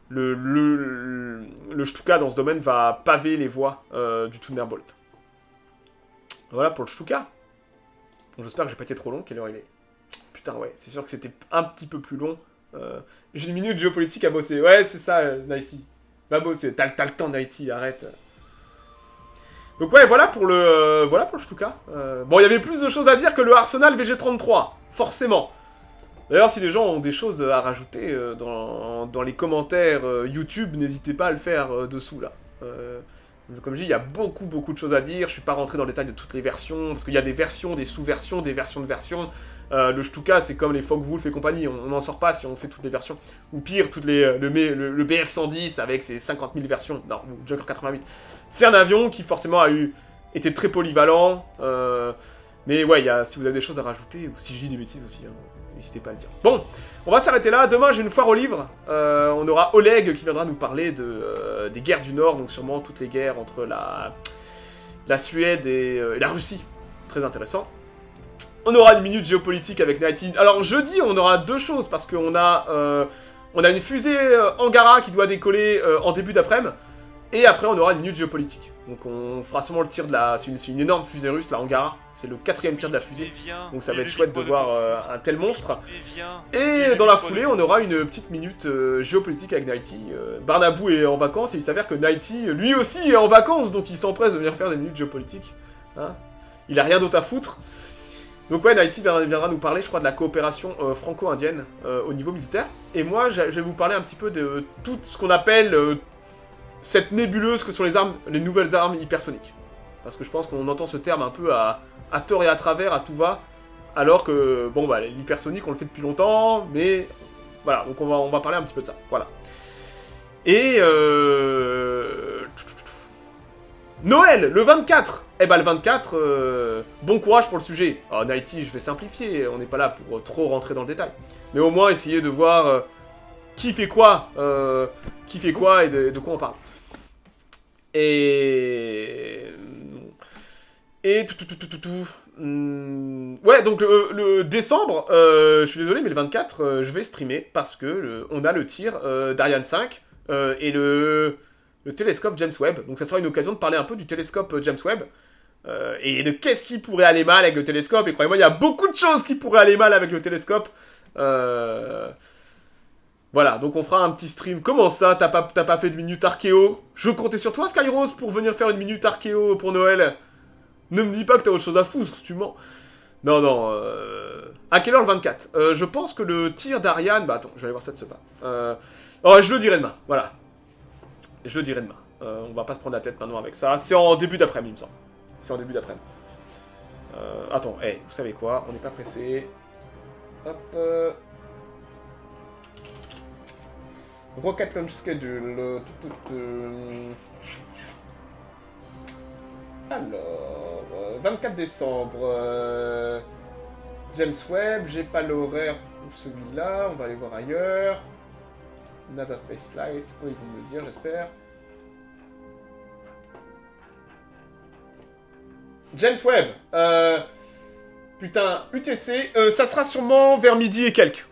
le Stuka dans ce domaine va paver les voies du Thunderbolt. Voilà pour le Stuka. Bon, j'espère que j'ai pas été trop long, quelle heure il est? Putain, ouais, c'est sûr que c'était un petit peu plus long. J'ai une minute géopolitique à bosser. Ouais, c'est ça, Nighty. Va bosser, t'as le temps, Nighty, arrête. Donc ouais, voilà pour le Stuka. Bon, il y avait plus de choses à dire que le Arsenal VG33, forcément. D'ailleurs, si les gens ont des choses à rajouter dans les commentaires YouTube, n'hésitez pas à le faire dessous, là. Comme je dis, il y a beaucoup de choses à dire. Je suis pas rentré dans le détail de toutes les versions, parce qu'il y a des versions, des sous-versions, des versions de versions. Le Stuka, c'est comme les Focke-Wulf et compagnie, on n'en sort pas si on fait toutes les versions. Ou pire, le BF-110 avec ses 50 000 versions. Non, ou Junker 88. C'est un avion qui forcément été très polyvalent. Mais ouais, si vous avez des choses à rajouter, ou si je dis des bêtises aussi, hein, n'hésitez pas à le dire. Bon, on va s'arrêter là. Demain, j'ai une foire au livre. On aura Oleg qui viendra nous parler des guerres du Nord, donc sûrement toutes les guerres entre la Suède et la Russie. Très intéressant. On aura une minute géopolitique avec Nighty. Alors, jeudi, on aura deux choses, parce qu'on a une fusée Angara qui doit décoller en début d'après-midi, et après, on aura une minute géopolitique. Donc, on fera sûrement le tir de la... C'est une énorme fusée russe, la Angara. C'est le 4e tir de la fusée. Donc, ça va être chouette de voir un tel monstre. Et dans la foulée, on aura une petite minute géopolitique avec Nighty. Barnaboo est en vacances, et il s'avère que Nighty, lui aussi, est en vacances. Donc, il s'empresse de venir faire des minutes géopolitiques. Hein, il a rien d'autre à foutre. Donc ouais, Nighty viendra nous parler, je crois, de la coopération franco-indienne au niveau militaire. Et moi, je vais vous parler un petit peu de tout ce qu'on appelle cette nébuleuse que sont les nouvelles armes hypersoniques. Parce que je pense qu'on entend ce terme un peu à tort et à travers, à tout va, alors que, bon, bah, l'hypersonique, on le fait depuis longtemps, mais voilà, donc on va parler un petit peu de ça, voilà. Et Noël, le 24. Eh ben le 24, bon courage pour le sujet. Alors Nighty, je vais simplifier, on n'est pas là pour trop rentrer dans le détail. Mais au moins essayer de voir qui fait quoi et de quoi on parle. Et ouais, donc le décembre, je suis désolé, mais le 24, je vais streamer parce que on a le tir d'Ariane 5 et le télescope James Webb. Donc ça sera une occasion de parler un peu du télescope James Webb et de qu'est-ce qui pourrait aller mal avec le télescope. Et croyez-moi, il y a beaucoup de choses qui pourraient aller mal avec le télescope. Voilà, donc on fera un petit stream. Comment ça, t'as pas fait de minute archéo? Je comptais sur toi, Skyrose, pour venir faire une minute archéo pour Noël. Ne me dis pas que t'as autre chose à foutre, tu mens. Non, non. À quelle heure le 24? Je pense que le tir d'Ariane... Bah attends, je vais aller voir ça de ce pas. Oh, je le dirai demain, voilà. Je le dirai demain. On va pas se prendre la tête maintenant avec ça. C'est en début d'après-midi, il me semble. C'est en début d'après-midi. Attends, hey, vous savez quoi? On n'est pas pressé. Hop. Rocket Launch Schedule. Alors, 24 décembre. James Webb, j'ai pas l'horaire pour celui-là. On va aller voir ailleurs. NASA Space Flight. Oui, ils vont me le dire, j'espère. James Webb. Putain, UTC. Ça sera sûrement vers midi et quelques.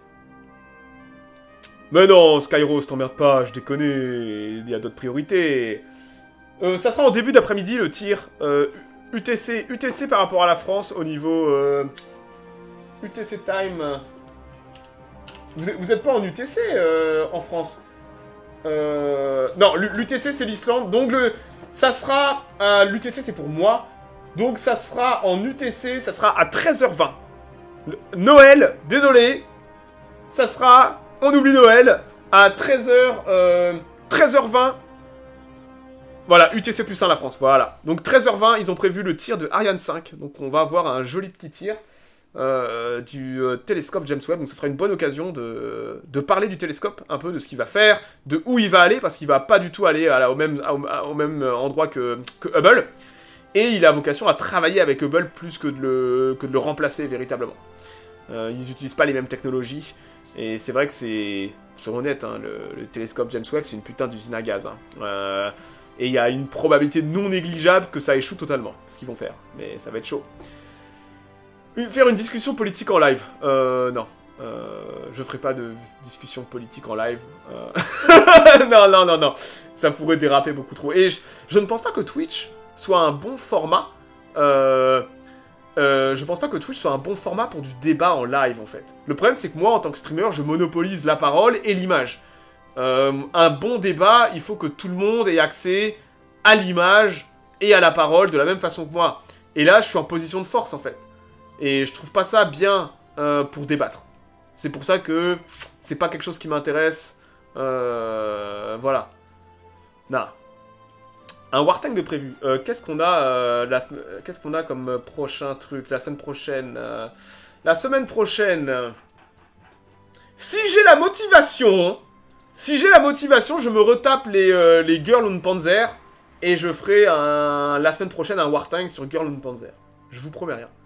Mais non, Skyrose, t'emmerdes pas, je déconne, il y a d'autres priorités. Ça sera en début d'après-midi, le tir. UTC par rapport à la France, au niveau... UTC time... Vous êtes pas en UTC, en France? Non, l'UTC c'est l'Islande. Donc ça sera... L'UTC c'est pour moi. Donc ça sera en UTC, ça sera à 13h20. Noël, désolé. Ça sera... On oublie Noël. À 13h20. Voilà, UTC plus 1 la France, voilà. Donc 13h20, ils ont prévu le tir de Ariane 5. Donc on va avoir un joli petit tir du télescope James Webb. Donc ce sera une bonne occasion de parler du télescope, un peu de ce qu'il va faire, de où il va aller, parce qu'il va pas du tout aller au même endroit que Hubble. Et il a vocation à travailler avec Hubble plus que de le remplacer véritablement. Ils n'utilisent pas les mêmes technologies. Et c'est vrai que soyons honnêtes, hein, le télescope James Webb, c'est une putain d'usine à gaz. Hein. Et il y a une probabilité non négligeable que ça échoue totalement, ce qu'ils vont faire. Mais ça va être chaud. Faire une discussion politique en live. Non. Je ferai pas de discussion politique en live. Non. Ça pourrait déraper beaucoup trop. Et je ne pense pas que Twitch soit un bon format. Je pense pas que Twitch soit un bon format pour du débat en live, en fait. Le problème, c'est que moi, en tant que streamer, je monopolise la parole et l'image. Un bon débat, il faut que tout le monde ait accès à l'image et à la parole de la même façon que moi. Et là, je suis en position de force, en fait. Et je trouve pas ça bien pour débattre. C'est pour ça que c'est pas quelque chose qui m'intéresse. Voilà. Non. Un Wartank de prévu. Qu'est-ce qu'on a qu'est-ce qu'on a comme prochain truc la semaine prochaine La semaine prochaine, si j'ai la motivation, je me retape les Girl und Panzer et je ferai la semaine prochaine un Wartank sur Girl und Panzer. Je vous promets rien.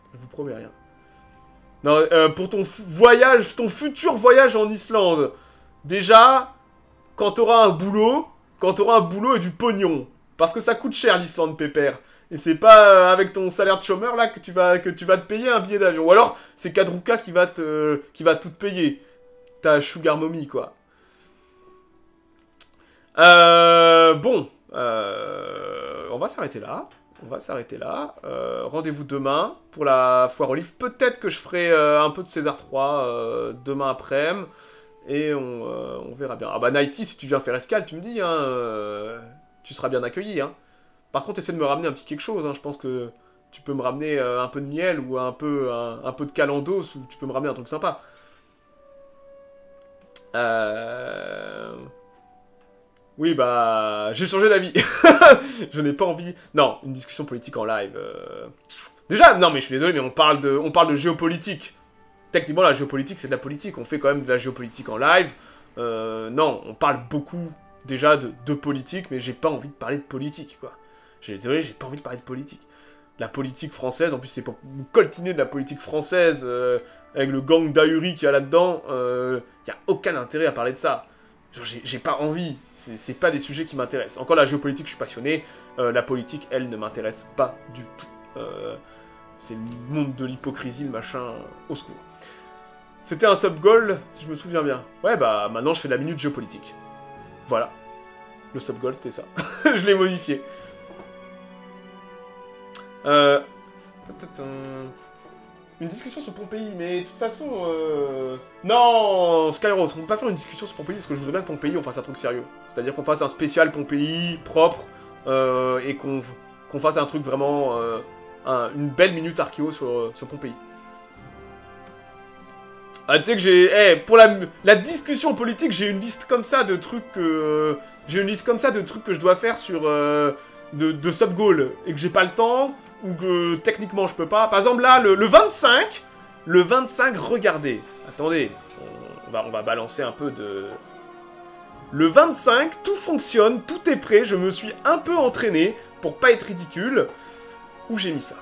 Non, pour ton futur voyage en Islande, déjà, quand t'auras un boulot et du pognon. Parce que ça coûte cher l'Islande, pépère. Et c'est pas avec ton salaire de chômeur là que tu vas te payer un billet d'avion. Ou alors c'est Kadruka qui va tout te payer. Ta sugar mommy quoi. Bon, on va s'arrêter là. Rendez-vous demain pour la foire aux livres. Peut-être que je ferai un peu de César 3 demain après-midi. Et on verra bien. Ah bah Nighty, si tu viens faire escale, tu me dis, hein, tu seras bien accueilli. Hein. Par contre, essaie de me ramener un petit quelque chose. Hein. Je pense que tu peux me ramener un peu de miel ou un peu de calandos, ou tu peux me ramener un truc sympa. Oui, bah, j'ai changé d'avis. Je n'ai pas envie... Non, une discussion politique en live. Déjà, non, mais je suis désolé, mais on parle de géopolitique. Techniquement, la géopolitique, c'est de la politique. On fait quand même de la géopolitique en live. Non, on parle beaucoup, déjà, de politique, mais j'ai pas envie de parler de politique, quoi. Désolé, j'ai pas envie de parler de politique. La politique française, en plus, c'est pour nous coltiner de la politique française, avec le gang d'ahuri qu'il y a là-dedans, y a aucun intérêt à parler de ça. Genre, j'ai pas envie. C'est pas des sujets qui m'intéressent. Encore la géopolitique, je suis passionné. La politique, elle, ne m'intéresse pas du tout. C'est le monde de l'hypocrisie, le machin, au secours. C'était un sub-goal, si je me souviens bien. Ouais, bah, maintenant, je fais la minute géopolitique. Voilà. Le sub-goal, c'était ça. Je l'ai modifié. Une discussion sur Pompéi, mais de toute façon... Non, Skyros, on peut pas faire une discussion sur Pompéi, parce que je voudrais bien que Pompéi, on fasse un truc sérieux. C'est-à-dire qu'on fasse un spécial Pompéi, propre, et qu'on fasse un truc vraiment... une belle minute archéo sur Pompéi. Ah, tu sais que j'ai... pour la discussion politique, j'ai une liste comme ça de trucs que... que je dois faire sur... de sub-goal, et que j'ai pas le temps... ou que techniquement je peux pas. Par exemple là, le 25, regardez. Attendez, on va balancer un peu de... Le 25, tout fonctionne, tout est prêt, je me suis un peu entraîné pour pas être ridicule. Où j'ai mis ça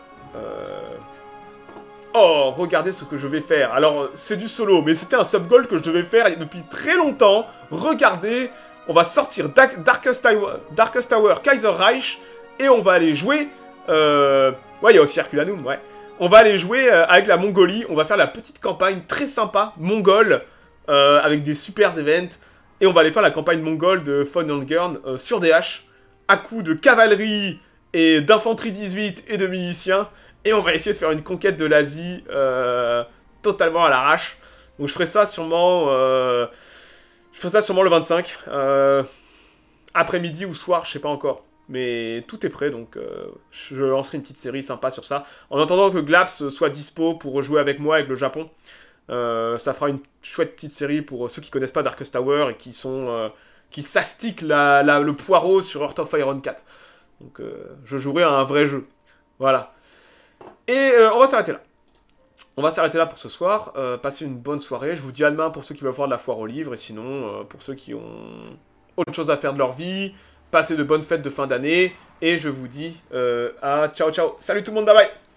Oh, regardez ce que je vais faire. Alors, c'est du solo, mais c'était un sub-goal que je devais faire depuis très longtemps. Regardez, on va sortir Darkest Tower, Kaiser Reich, et on va aller jouer... Ouais, il y a aussi Herculanum, ouais. On va aller jouer avec la Mongolie. On va faire la petite campagne très sympa, mongole, avec des super events. Et on va aller faire la campagne mongole de Von Ungern sur DH, à coups de cavalerie et d'infanterie 18 et de miliciens. Et on va essayer de faire une conquête de l'Asie totalement à l'arrache. Donc je ferai ça sûrement... Je ferai ça sûrement le 25. Après-midi ou soir, je sais pas encore. Mais tout est prêt, donc je lancerai une petite série sympa sur ça. En attendant que Glaps soit dispo pour jouer avec moi avec le Japon. Ça fera une chouette petite série pour ceux qui connaissent pas Darkest Tower et qui s'astiquent le poireau sur Heart of Iron 4. Donc je jouerai à un vrai jeu. Voilà. Et on va s'arrêter là. On va s'arrêter là pour ce soir. Passez une bonne soirée. Je vous dis à demain pour ceux qui veulent voir de la foire aux livres. Et sinon, pour ceux qui ont autre chose à faire de leur vie, passez de bonnes fêtes de fin d'année. Et je vous dis à ciao ciao. Salut tout le monde, bye bye.